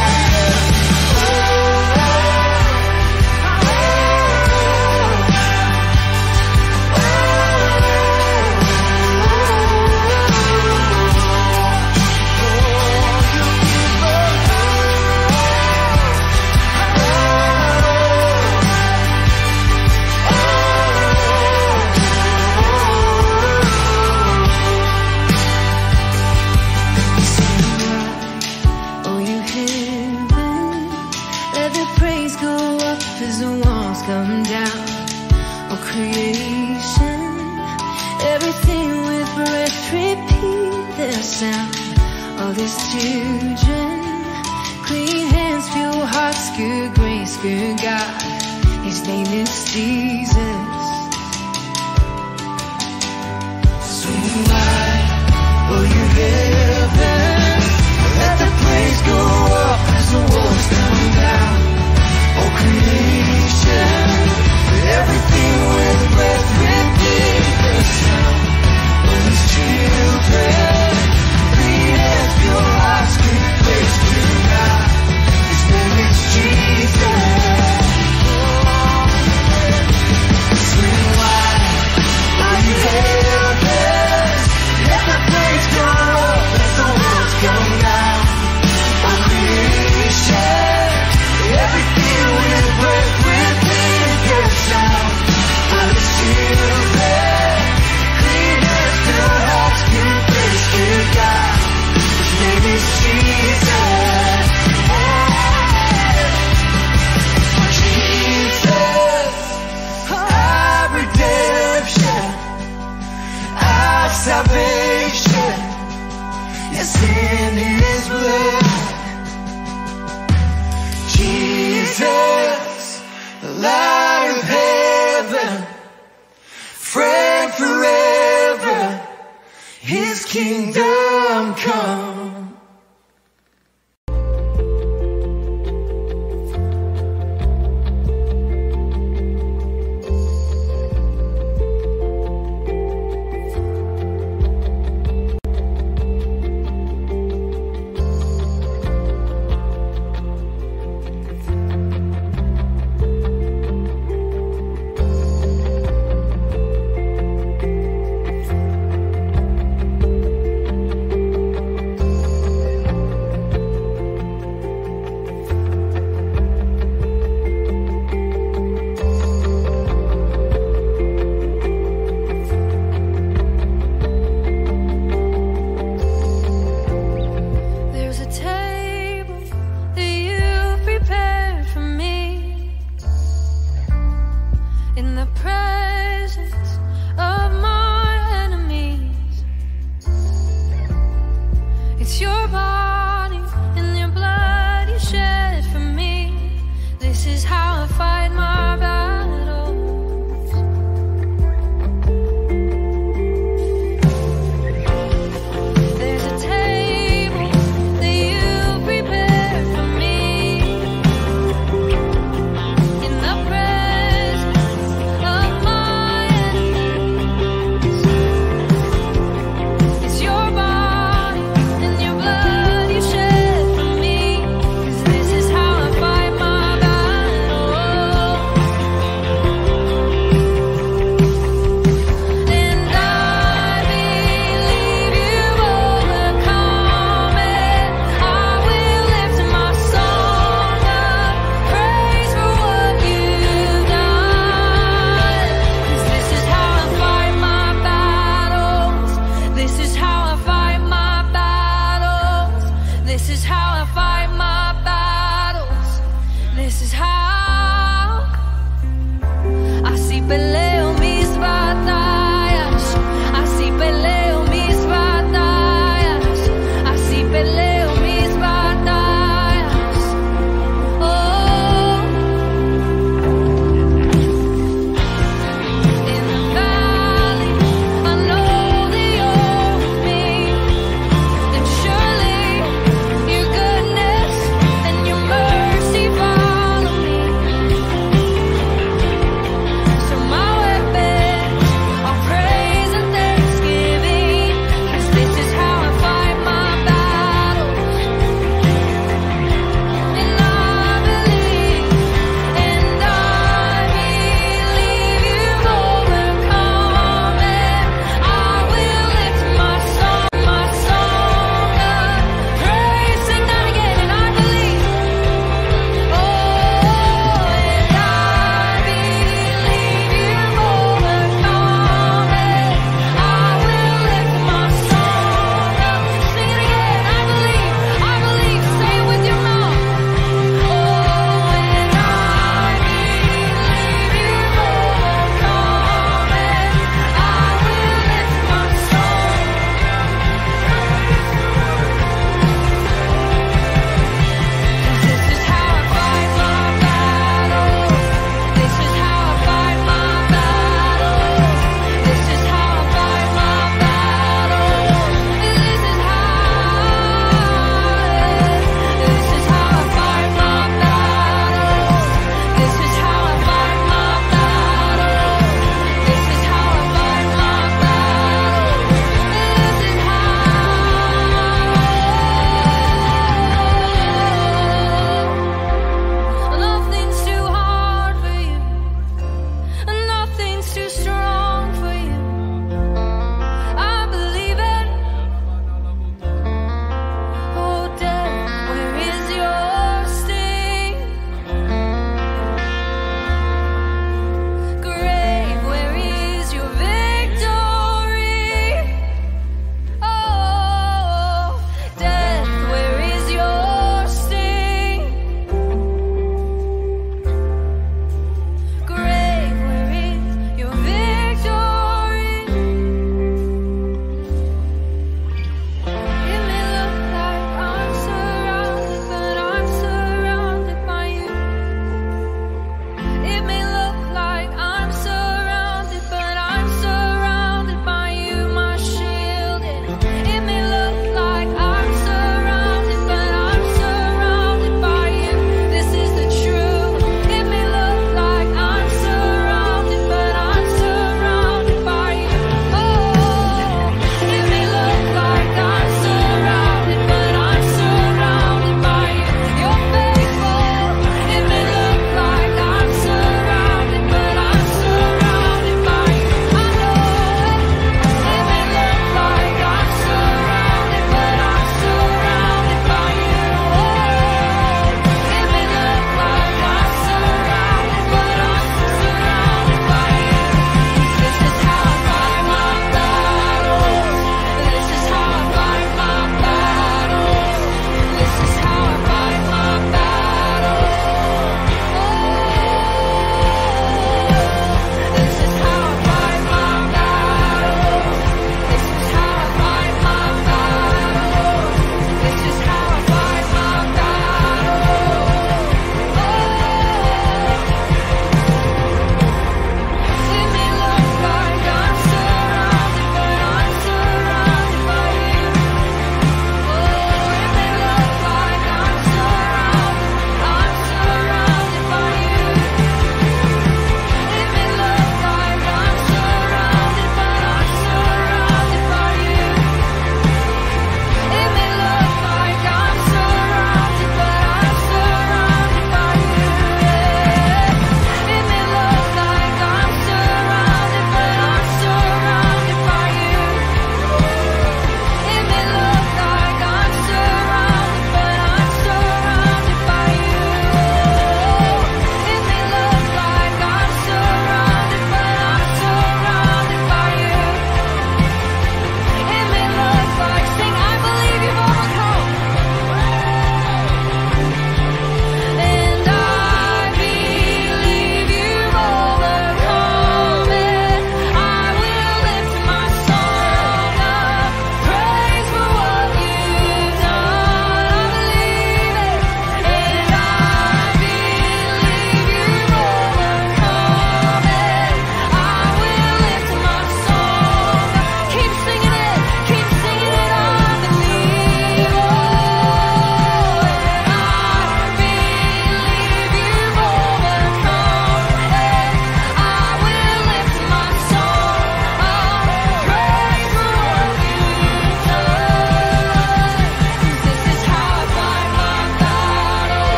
Come down, oh creation, everything with breath repeat their sound. All these children, clean hands, pure hearts, good grace, good God. His name is Jesus. Swing wide, oh you heaven, let the praise go up as the walls come down. Oh creation, everything with breath repeat the sound. For His children, clean hands, pure hearts, good grace to God. His name is Jesus. Swing wide, are you heavens? Let the praise go up as the walls come down. Oh creation, everything with breath repeat the sound. For His children, clean hands, pure hearts, good grace to God. His name is Jesus. Jesus, our redemption, our salvation is in His blood. Jesus, the light of heaven, friend forever, His kingdom come. It's your body and your blood you shed for me. This is how I fight my battles. There's a table that you prepared for me in the presence of my enemies. It's your body and your blood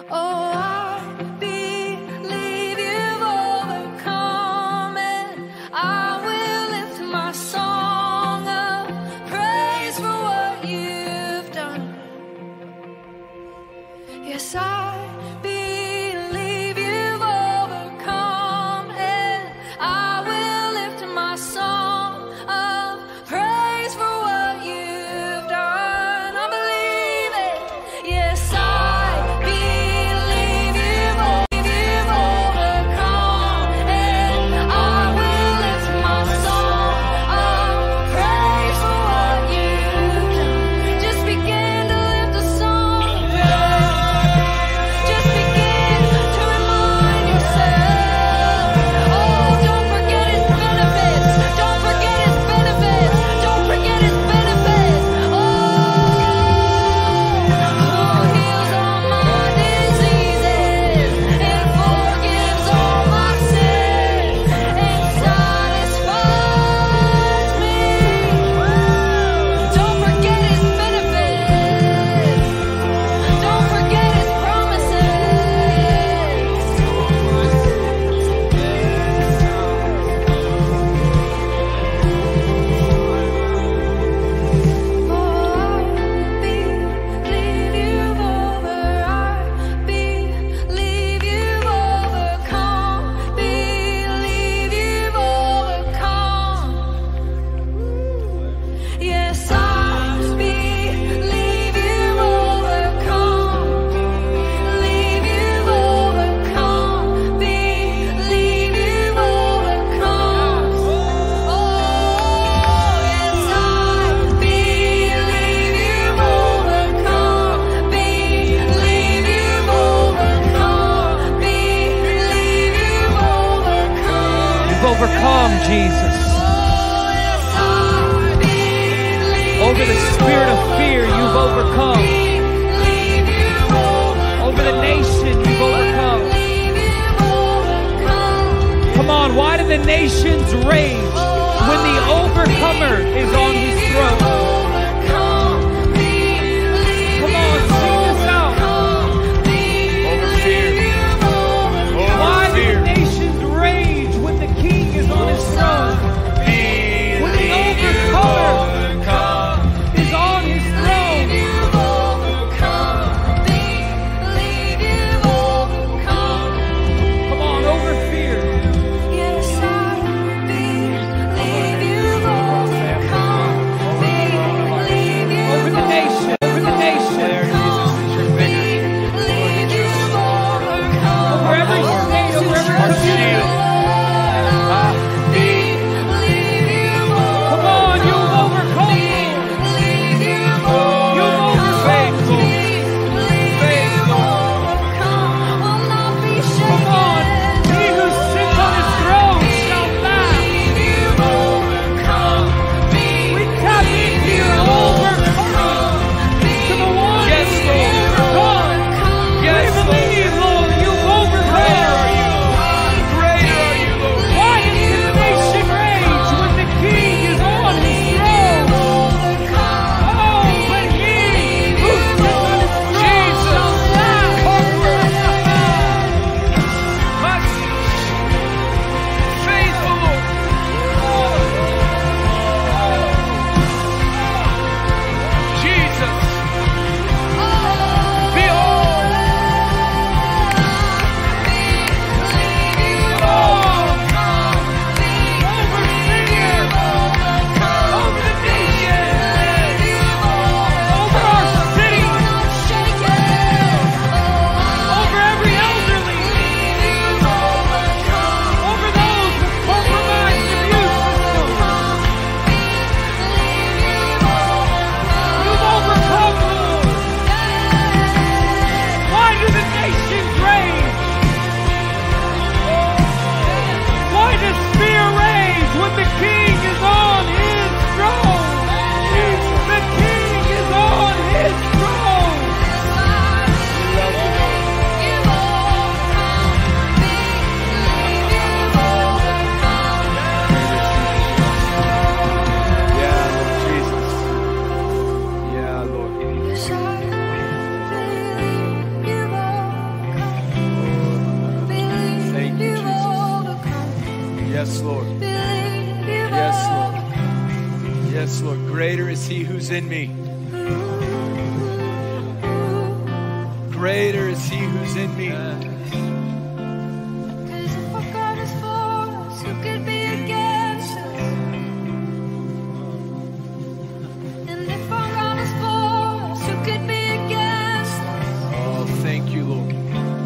Oh, I believe you've overcome, and I will lift my song of praise for what you've done. Yes, I believe you've overcome, and I will lift my song of praise for what you've done. I believe it. Yes, I believe you've overcome, and I will lift my song of praise for what you've done. Just begin to lift the song of praise. Just begin to remind yourself. Oh, don't forget his benefits. Don't forget his benefits. Don't forget his benefits. Oh, who heals all my diseases and forgives all my sins and satisfies me. Don't forget his benefits. Don't forget his promises. Yes, I believe you've overcome. Believe you've overcome. Believe you've overcome. Oh, yes, I believe you've overcome. Believe you've overcome. Believe you've overcome. You've overcome, Jesus. Over the spirit of fear, you've overcome. Over the nation, you've overcome. Come on, why do the nations rage when the overcomer is on his throne? Come on, sing this out. Over fear. Why Over do the fear. nations rage when the king is on his throne? When the overcomer is on his throne. Come on, over fear. Yes, I believe you've overcome. is he who's in me. Greater is he who's in me. 'Cause if our God is for us, who could be against us? And if our God is for us, who could be against us? Oh, thank you, Lord.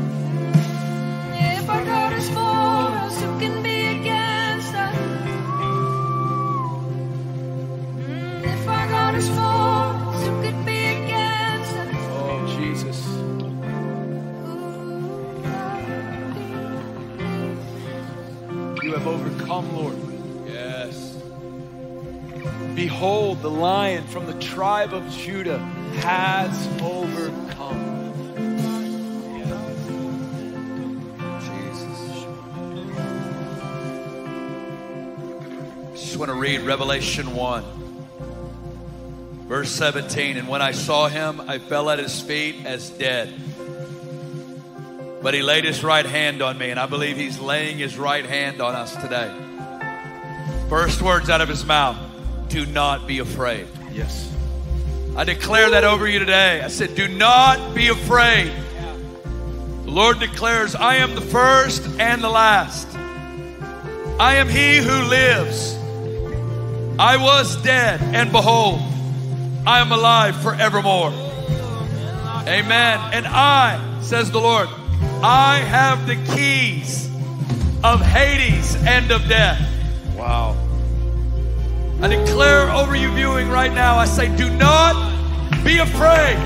If our God is for us, who can be against us? If our God is for us, who could be against us? Oh, Jesus. You have overcome, Lord. Yes. Behold, the Lion from the tribe of Judah has overcome. Just want to read Revelation 1, verse 17. And when I saw him, I fell at his feet as dead. But he laid his right hand on me, and I believe he's laying his right hand on us today. First words out of his mouth, do not be afraid. Yes. I declare that over you today. I said, do not be afraid. The Lord declares, I am the first and the last. I am he who lives. I was dead, and behold, I am alive forevermore. Amen. And I, says the Lord, I have the keys of Hades and of death. Wow. I declare over you viewing right now, I say, do not be afraid.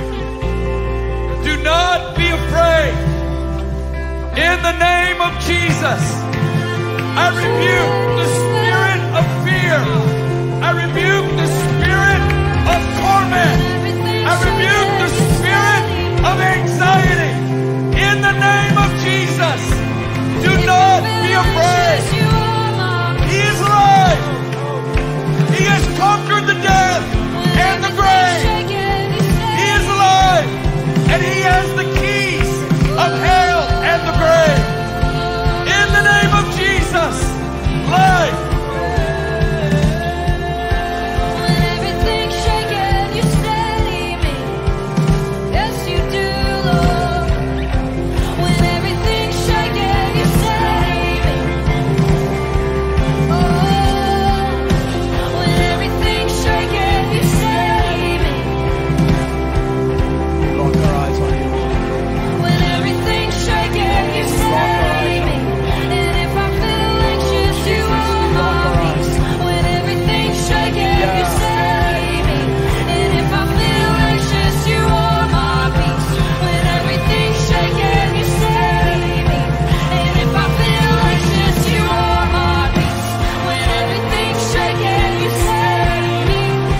Do not be afraid. In the name of Jesus, I rebuke the spirit of fear. I rebuke the spirit of torment. I rebuke the spirit of anxiety. In the name of Jesus, do not be afraid. He is alive. He has conquered the death and the grave. He is alive, and he has the keys of hell and the grave. In the name of Jesus, life. When everything's shaking, you steady me. Yes, you do, Lord. When everything's shaking, you steady me. Oh, when everything's shaking, you steady me. Lock our eyes on you. When everything's shaking, you steady me. And if I feel anxious, you are my peace. When everything's shaking, you steady me. And if I feel anxious, you are my peace. When everything's shaking, you steady me. And if I feel anxious, you are my peace. When everything's shaking, you steady me.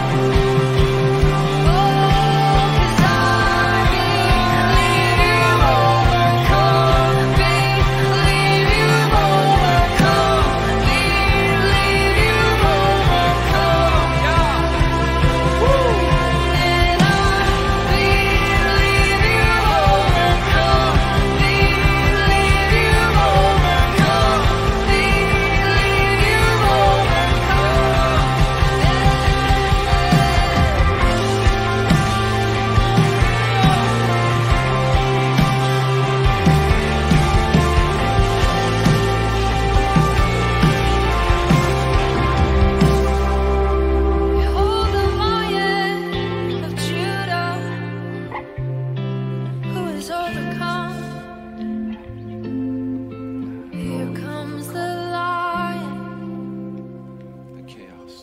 Oh, 'cause I believe you overcome. Believe you've overcome. Believe you've overcome. Yeah. Woo. And I believe you've overcome. Believe you've overcome. Believe you've Behold the Lion of Judah, who is overcome. Here comes the Lion. The chaos.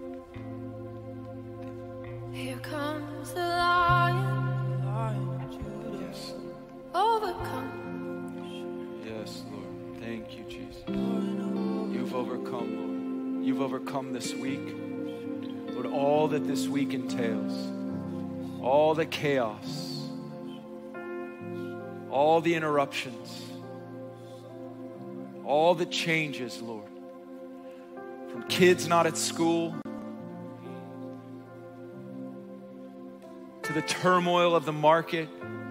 Here comes the Lion. Yes. Overcome. Yes, Lord. Thank you, Jesus. You've overcome, Lord. You've overcome this week. Lord, all that this week entails, all the chaos, all the interruptions, all the changes, Lord, from kids not at school to the turmoil of the market,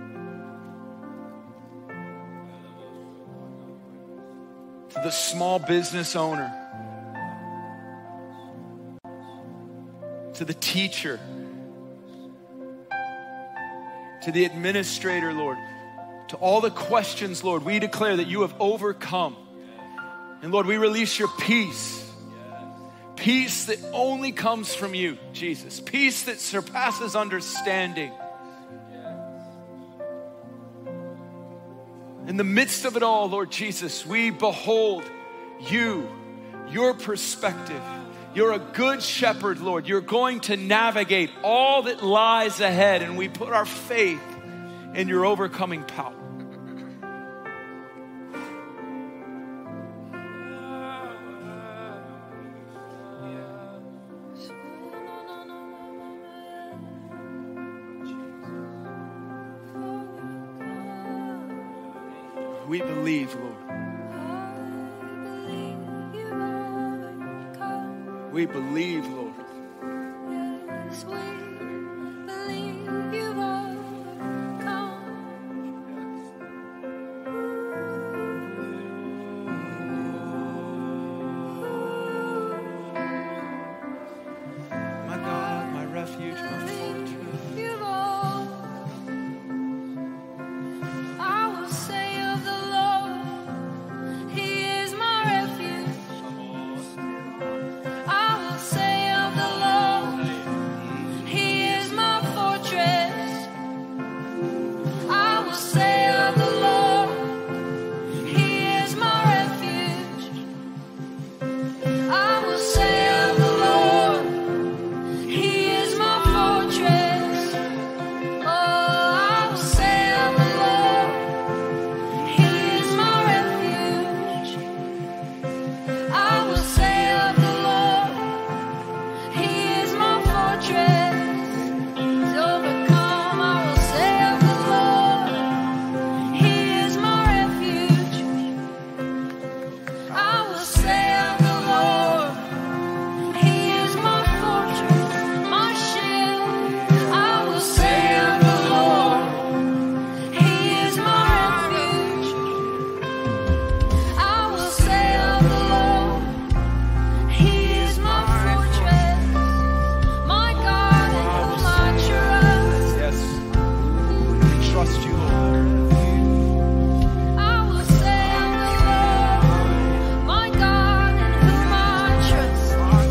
to the small business owner, to the teacher, to the administrator, Lord, to all the questions, Lord, we declare that you have overcome. And Lord, we release your peace. Peace that only comes from you, Jesus. Peace that surpasses understanding. In the midst of it all, Lord Jesus, we behold you, your perspective. You're a good shepherd, Lord. You're going to navigate all that lies ahead, and we put our faith in your overcoming power. We believe, Lord. We believe, Lord. Yes, we believe you've overcome. My God, my refuge, my fortress. You've all. I will say of the Lord, He is my refuge. I will say of the Lord, He is my fortress. I will say of the Lord, He is my refuge. I will say of the Lord, He is my fortress. Oh, I will say of the Lord, He is my refuge. I will say of the Lord, He is my fortress. He's overcome. I will say of the Lord, He is my refuge. I will say of the Lord, He is my fortress, my shield. I will say of the Lord, He is my refuge. I will say of the Lord, He is my fortress, my God in whom I trust. Yes. We trust you, Lord. I will say of the Lord, my God in whom I trust.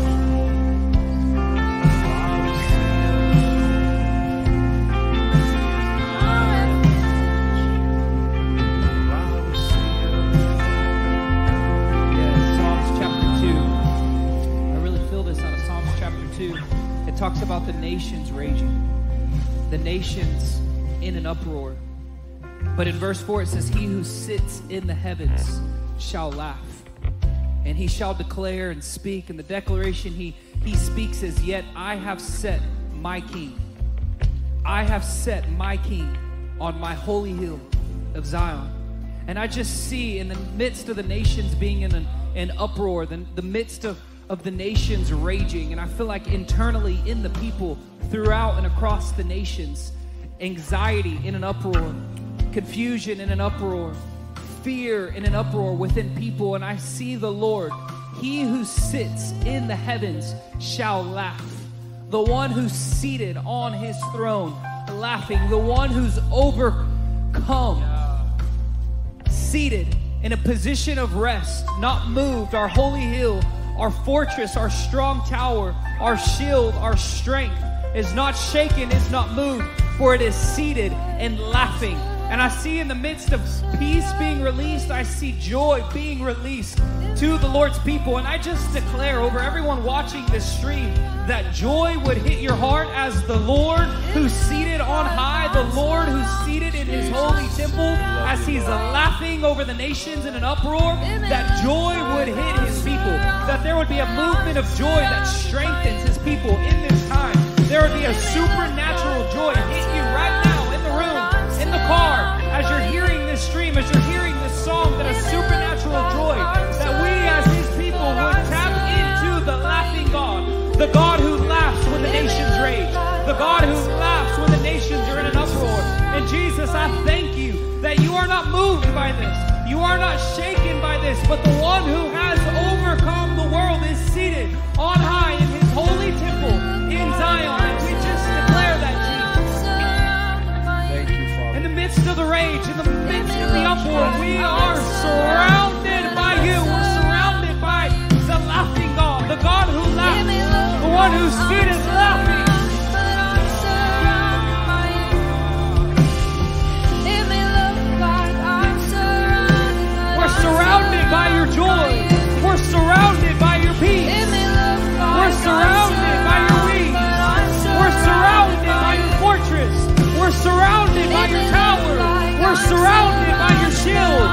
Yeah, Psalms chapter 2. I really feel this out of Psalms chapter 2. It talks about the nations raging, the nations in an uproar. But in verse 4 it says, He who sits in the heavens shall laugh, and he shall declare and speak. And the declaration he speaks is, yet I have set my king. I have set my king on my holy hill of Zion. And I just see in the midst of the nations being in an uproar, the midst of the nations raging, and I feel like internally in the people throughout and across the nations, anxiety in an uproar, confusion in an uproar, fear in an uproar within people. And I see the Lord, He who sits in the heavens shall laugh. The one who's seated on His throne laughing. The one who's overcome, seated in a position of rest, not moved. Our holy hill, our fortress, our strong tower, our shield, our strength is not shaken, is not moved, for it is seated and laughing. And I see in the midst of peace being released, I see joy being released to the Lord's people. And I just declare over everyone watching this stream that joy would hit your heart as the Lord who's seated on high, the Lord who's seated in His holy temple, as He's laughing over the nations in an uproar, that joy would hit His people, that there would be a movement of joy that strengthens His people in this time. There would be a supernatural joy hit you right now in the room, in the car, as you're hearing this stream, as you're hearing this song, that a supernatural joy, that we as His people would tap into the laughing God, the God who laughs when the nations rage, the God who laughs when the nations are in an uproar. And Jesus, I thank you that you are not moved by this, you are not shaken by this, but the one who has overcome the world is seated on high in His holy temple in Zion. And we just declare that, Jesus. Thank you, Father. In the midst of the rage, in the midst of the uproar, we are surrounded by you. We're surrounded by the laughing God, the God who laughs, the one whose feet is laughing. We're surrounded by your joy. We're surrounded by your peace. We're surrounded by your wings. We're surrounded by your fortress. We're surrounded by your tower. We're surrounded by your shield.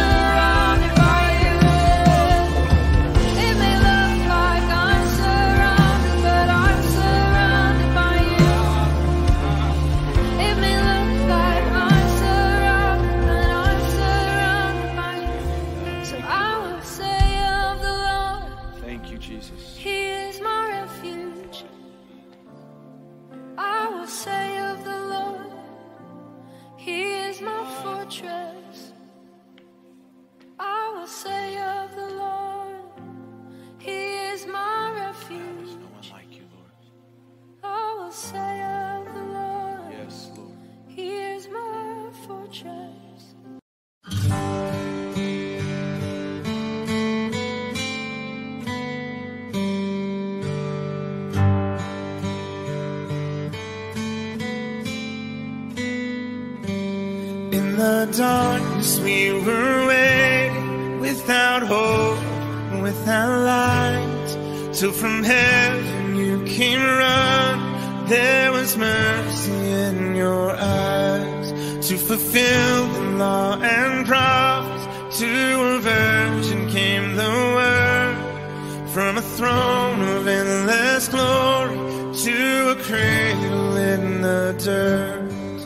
In the darkness we were waiting, without hope, without light, till from heaven you came running. There was mercy in your eyes, to fulfill the law and prophets. To a virgin came the word, from a throne of endless glory to a cradle in the dirt.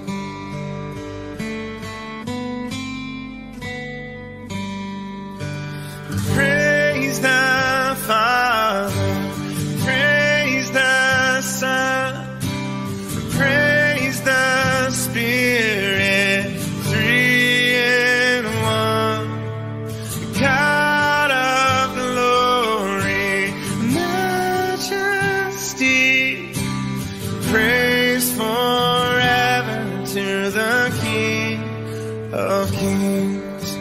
Praise the Father, praise the Son, praise the Spirit, three in one. God of glory, majesty, praise forever to the King of Kings.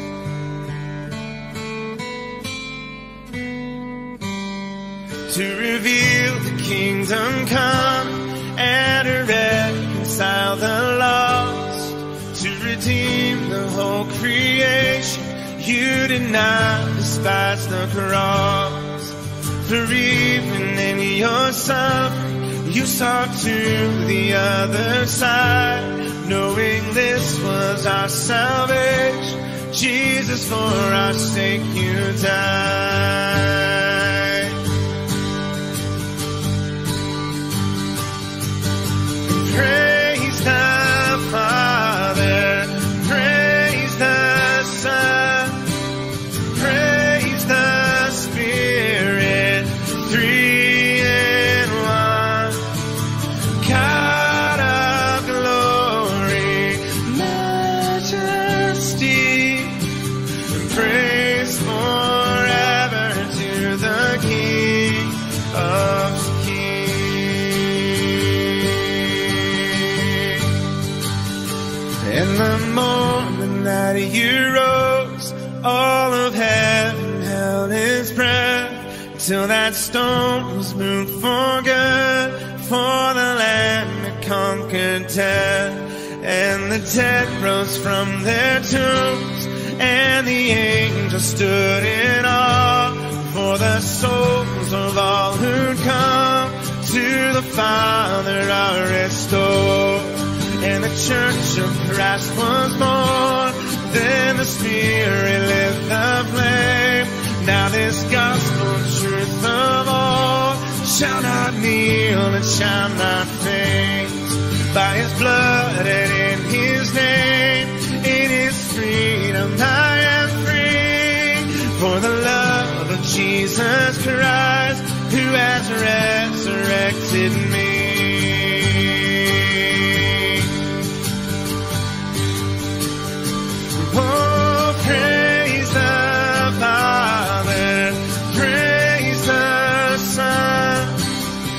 To reveal the kingdom come and to reconcile the lost, to redeem the whole creation. You did not despise the cross, for even in your suffering you saw to the other side, knowing this was our salvation. Jesus, for our sake you died. Praise the Father, praise the Son, praise the Spirit, three in one. God of glory, majesty, praise forever to the King of In the moment that you rose, all of heaven held its breath, till that stone was moved for good, for the Lamb that conquered death. And the dead rose from their tombs, and the angels stood in awe, for the souls of all who'd come to the Father are restored. And the church of Christ was born, then the Spirit lit the flame. Now this gospel truth of all shall not kneel and shall not faint. By His blood and in His name, in His freedom I am free. For the love of Jesus Christ, who has resurrected me. Oh, praise the Father, praise the Son,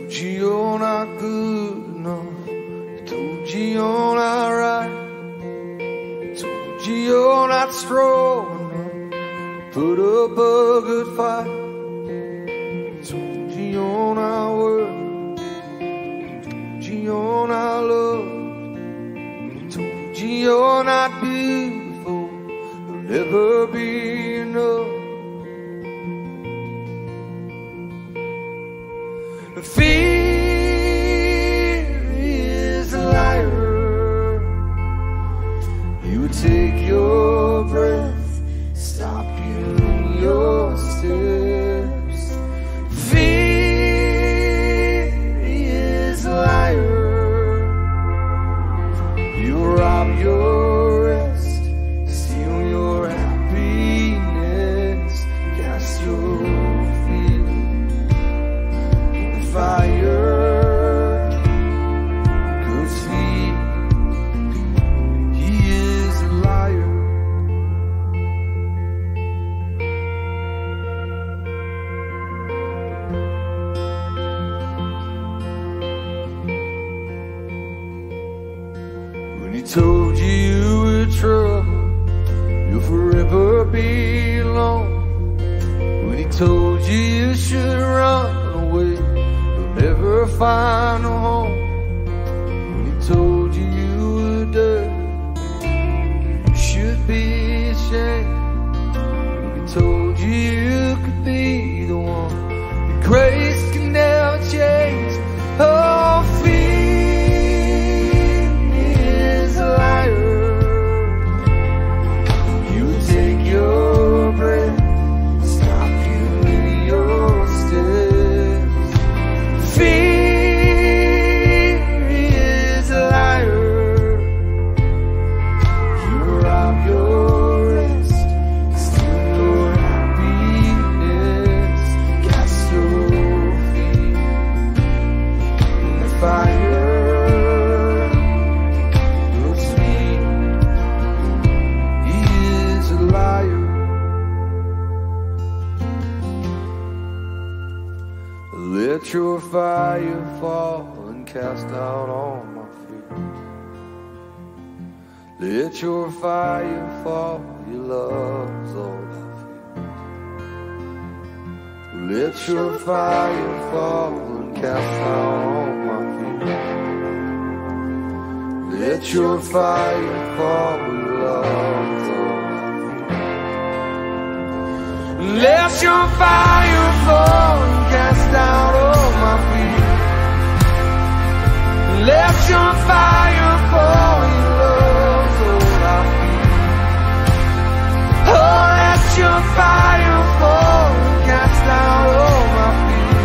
told you you're not good enough. They told you you're not right. They told you you're not strong enough to put up a good fight. They told you you're not worthy. They told you you're not loved. They told you you're not beautiful. You'll never be enough. Fear is a liar. He would take your breath, stop you in your steps. Fear is a liar. He'll rob your rest, steal your happiness, cast your fire, good sleep. He is a liar. When he told you you were trouble, you'll forever be alone. When he told you you should run away, never find a home. When he told you you were dead, you should be ashamed. When he told you you could be the one that grace can never change. Oh, fear is a liar. You would take your breath, stop you in your steps. Fear is a liar. You rob your rest, steal your happiness, cast your feet in the fire. Your sweet, he is a liar. Let your fire fall and cast out all my fear. Let your fire fall, your love's all I feel. Let your fire fall and cast out all my fear. Let your fire fall, your love's all I feel. Let your fire fall and cast out all my fear. Let your fire fall, your love's all I feel. Oh, let your fire fall and cast out all my fear.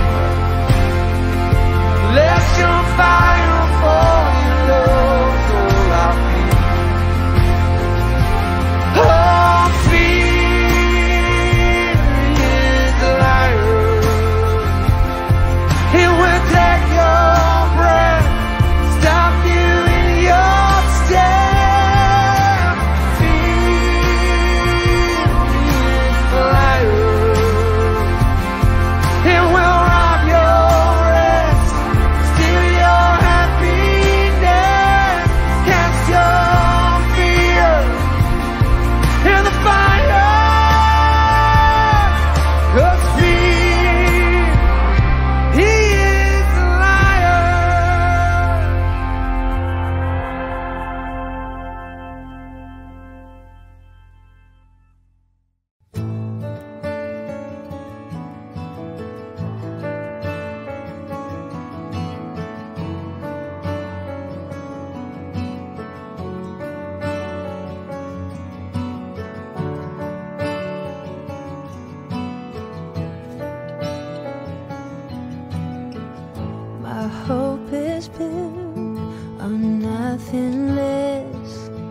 Let your fire fall, your love's all I feel. Oh, fear is a liar. It will take your breath, stop you in your step. Fear is a liar. It will rob your rest, steal your happiness, cast your fear in the fire. 'Cause fear, he is a liar. My hope is built on nothing less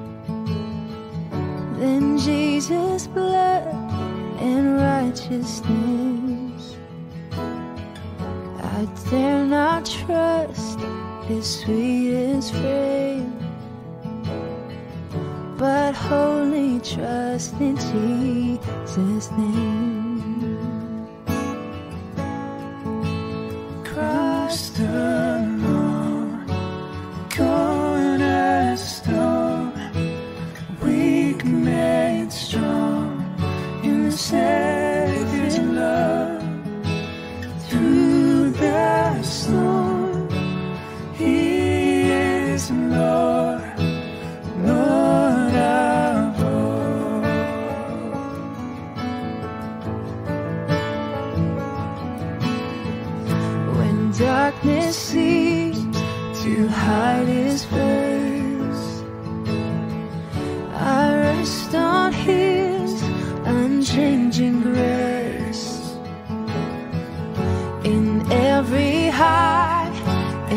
than Jesus' blood and righteousness. I dare not trust his sweetest frame, but wholly trust in Jesus' name. Christ the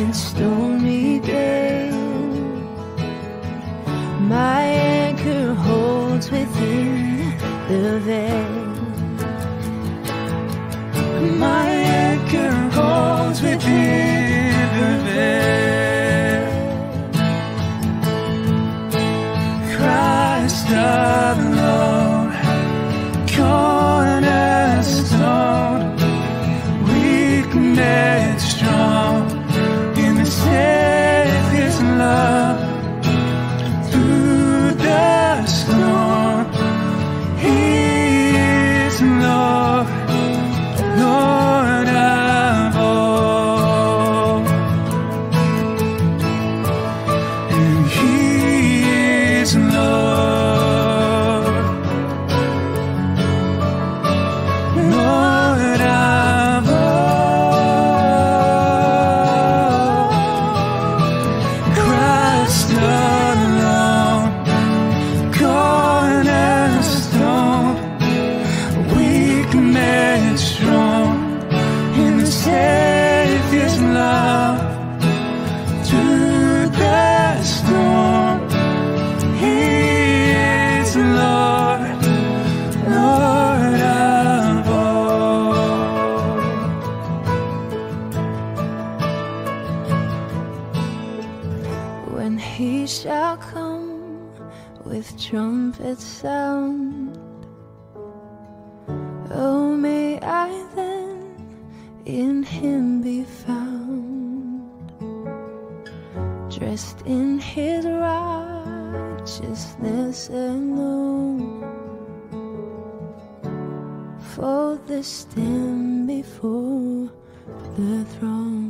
and stormy day. My anchor holds within the veil. My anchor holds within the veil. Christ alone, cornerstone, weak made strong in the Savior's love. Through the storm, He is Lord, Lord of all, and He is Lord, Lord of all. Christ alone, cornerstone, weak made strong in the Savior's love. Through the storm, He is Lord, Lord of all. When He shall come with trumpet sound, oh, may I then in Him be found, dressed in His righteousness alone, for the stand before the throne.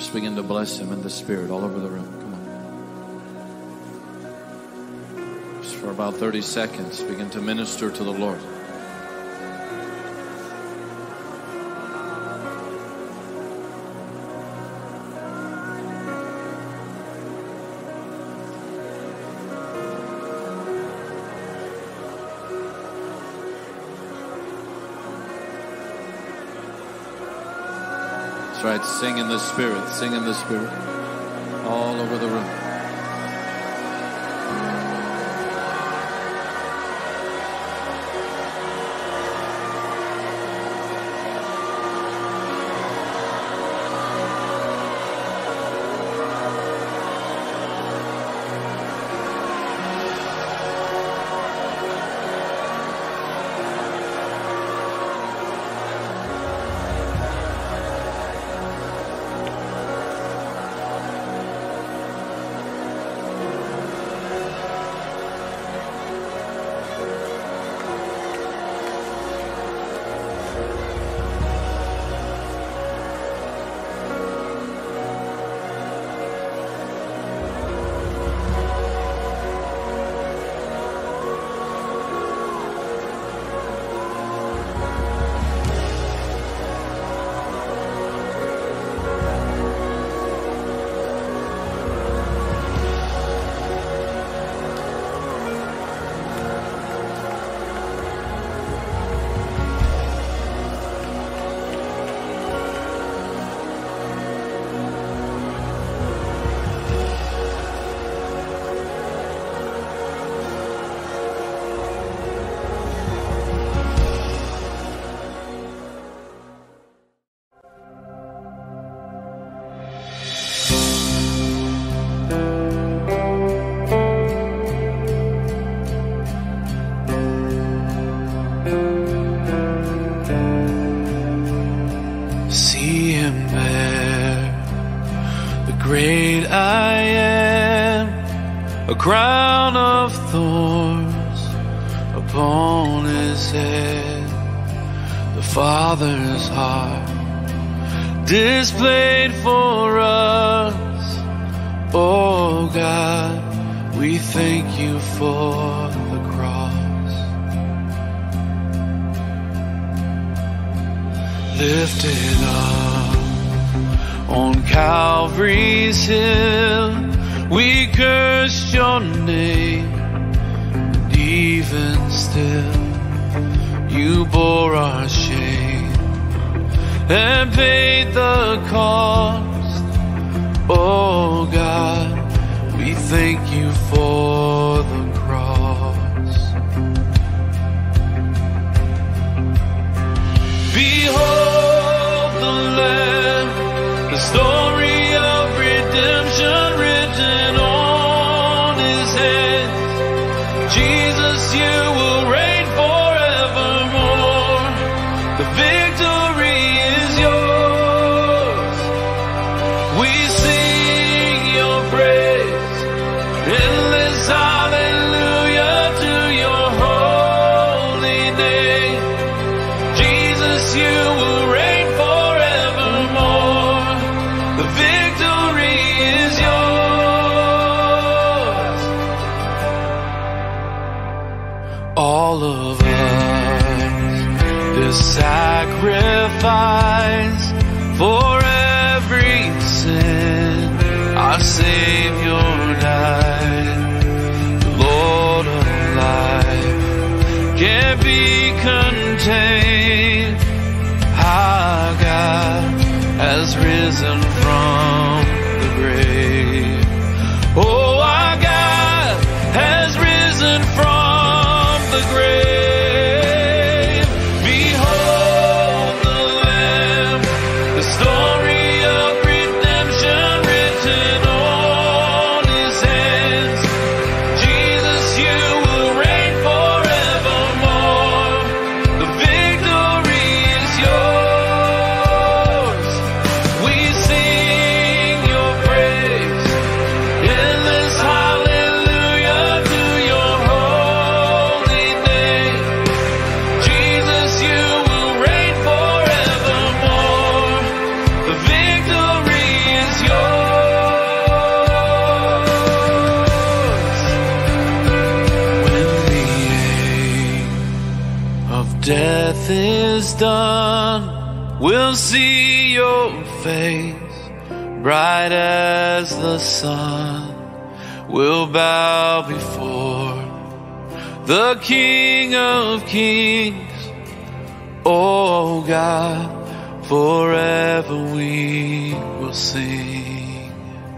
Just begin to bless him in the Spirit all over the room. Come on. Just for about 30 seconds, begin to minister to the Lord. That's right. Sing in the Spirit. Sing in the Spirit. All over the room. Crown of thorns upon his head, the Father's heart displayed for us. Oh God, we thank you for the cross. Lifted up on Calvary's hill, we cursed your name, and even still you bore our shame and paid the cost. Oh God, we thank you for the cross. Behold the Lamb, the story of redemption written on his hands. Jesus, you will reign forevermore. The victory is yours. We sing your praise, endless hallelujah to your holy name. Jesus, you will reign forevermore. The victory is yours. All of us, this sacrifice for every sin, our Savior died. The Lord of life can't be contained. Our God has risen from the grave. Oh, our God has risen from the grave. Behold the Lamb, the story of redemption written on is done, we'll see your face, bright as the sun. We'll bow before the King of Kings. Oh God, forever we will sing.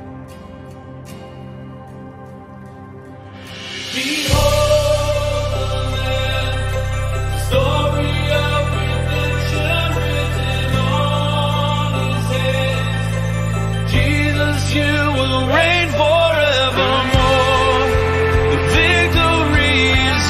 Behold the Lamb, the story of redemption written on His hands. Jesus, you will reign forevermore. The victory is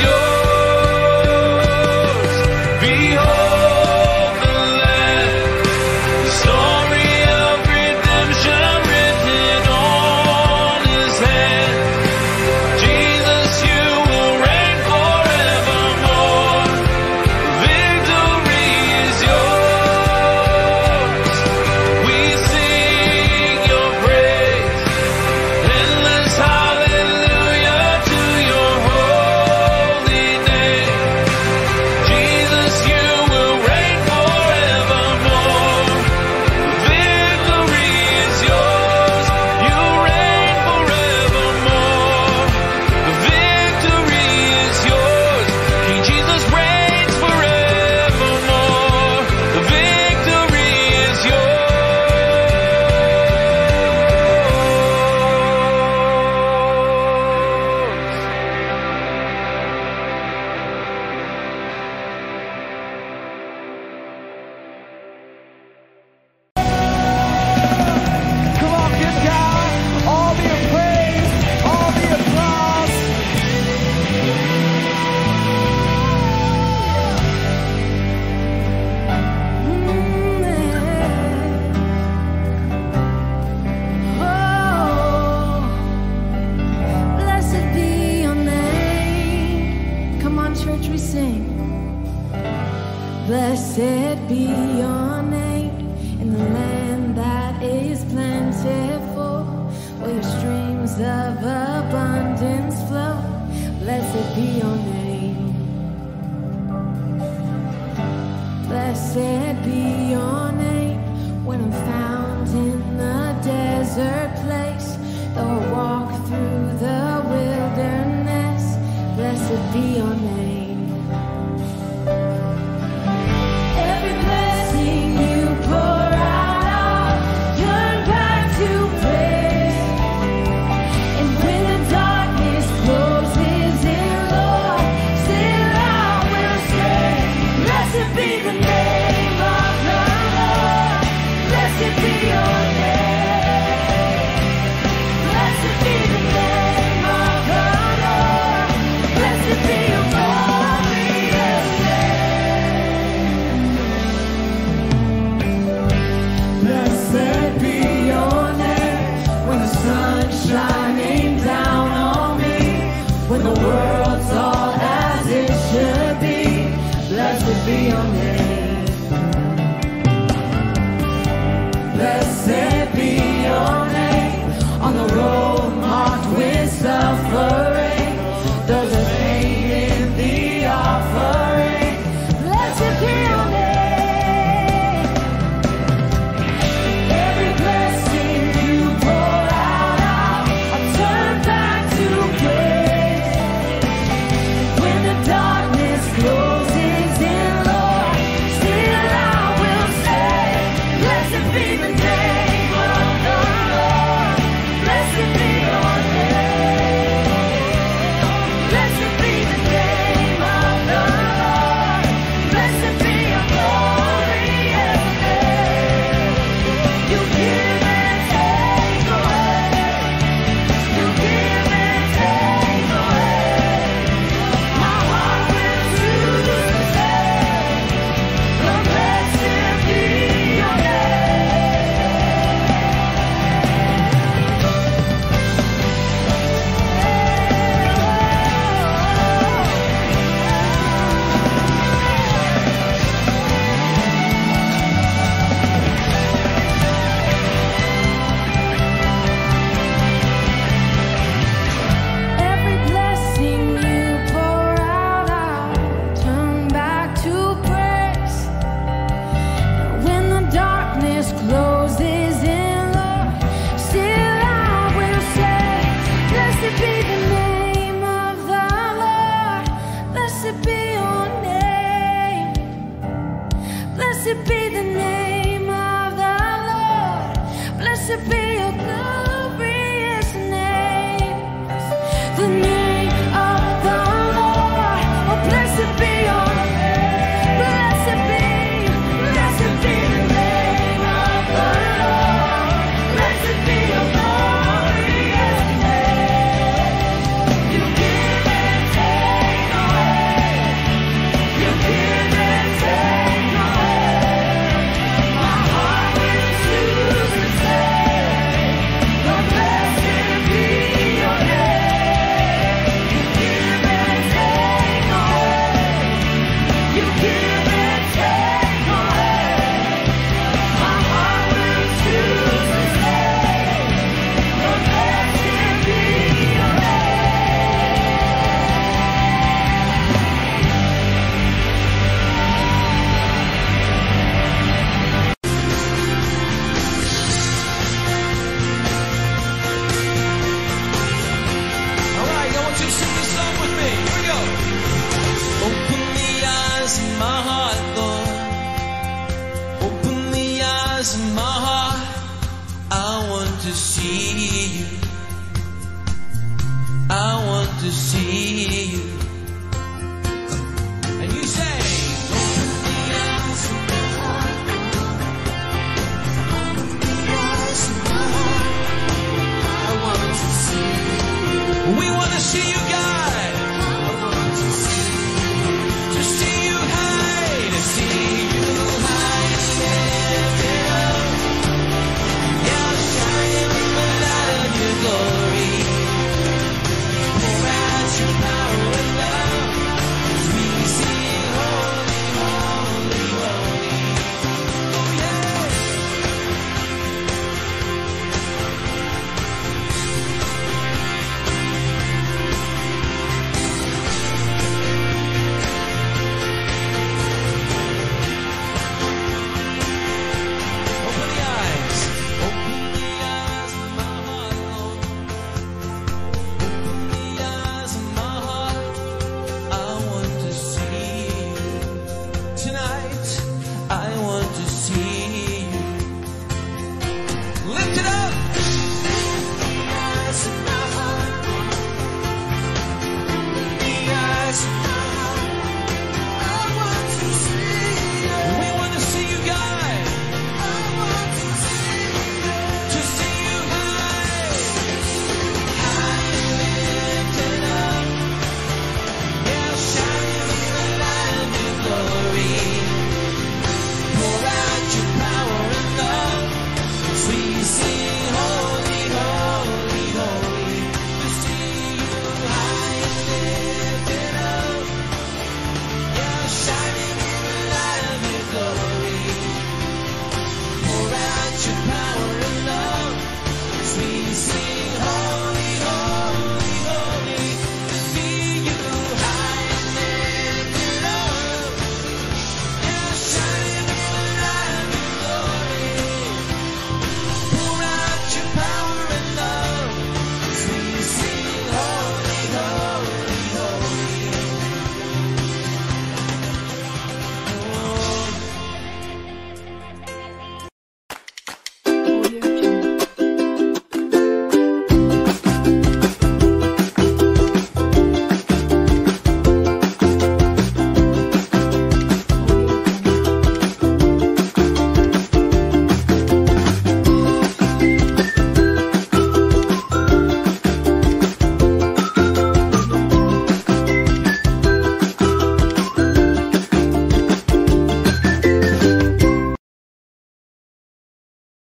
yours. Behold the Lamb, the story of redemption written on His hands. Jesus, you will reign forevermore. Victory is yours. We sing your praise, endless hallelujah to your holy name. Jesus, you will reign forevermore. Victory is yours. You reign forevermore. The victory is yours. King Jesus reigns forevermore. The victory is yours. Come on, give God all the praise, all the applause. Blessed be your name. Come on, church, we sing. Blessed be your name in the land that is plentiful, where your streams of abundance flow. Blessed be your name. Blessed be your name when I'm found in the desert place, though I walk through the wilderness. Blessed be your name. Every blessing you pour out, I'll turn back to praise. And when the darkness closes in, Lord, still I will say, blessed be the name of the Lord. Blessed be your name. Blessed be the name of the Lord. Blessed be your name. see you. I want to see you.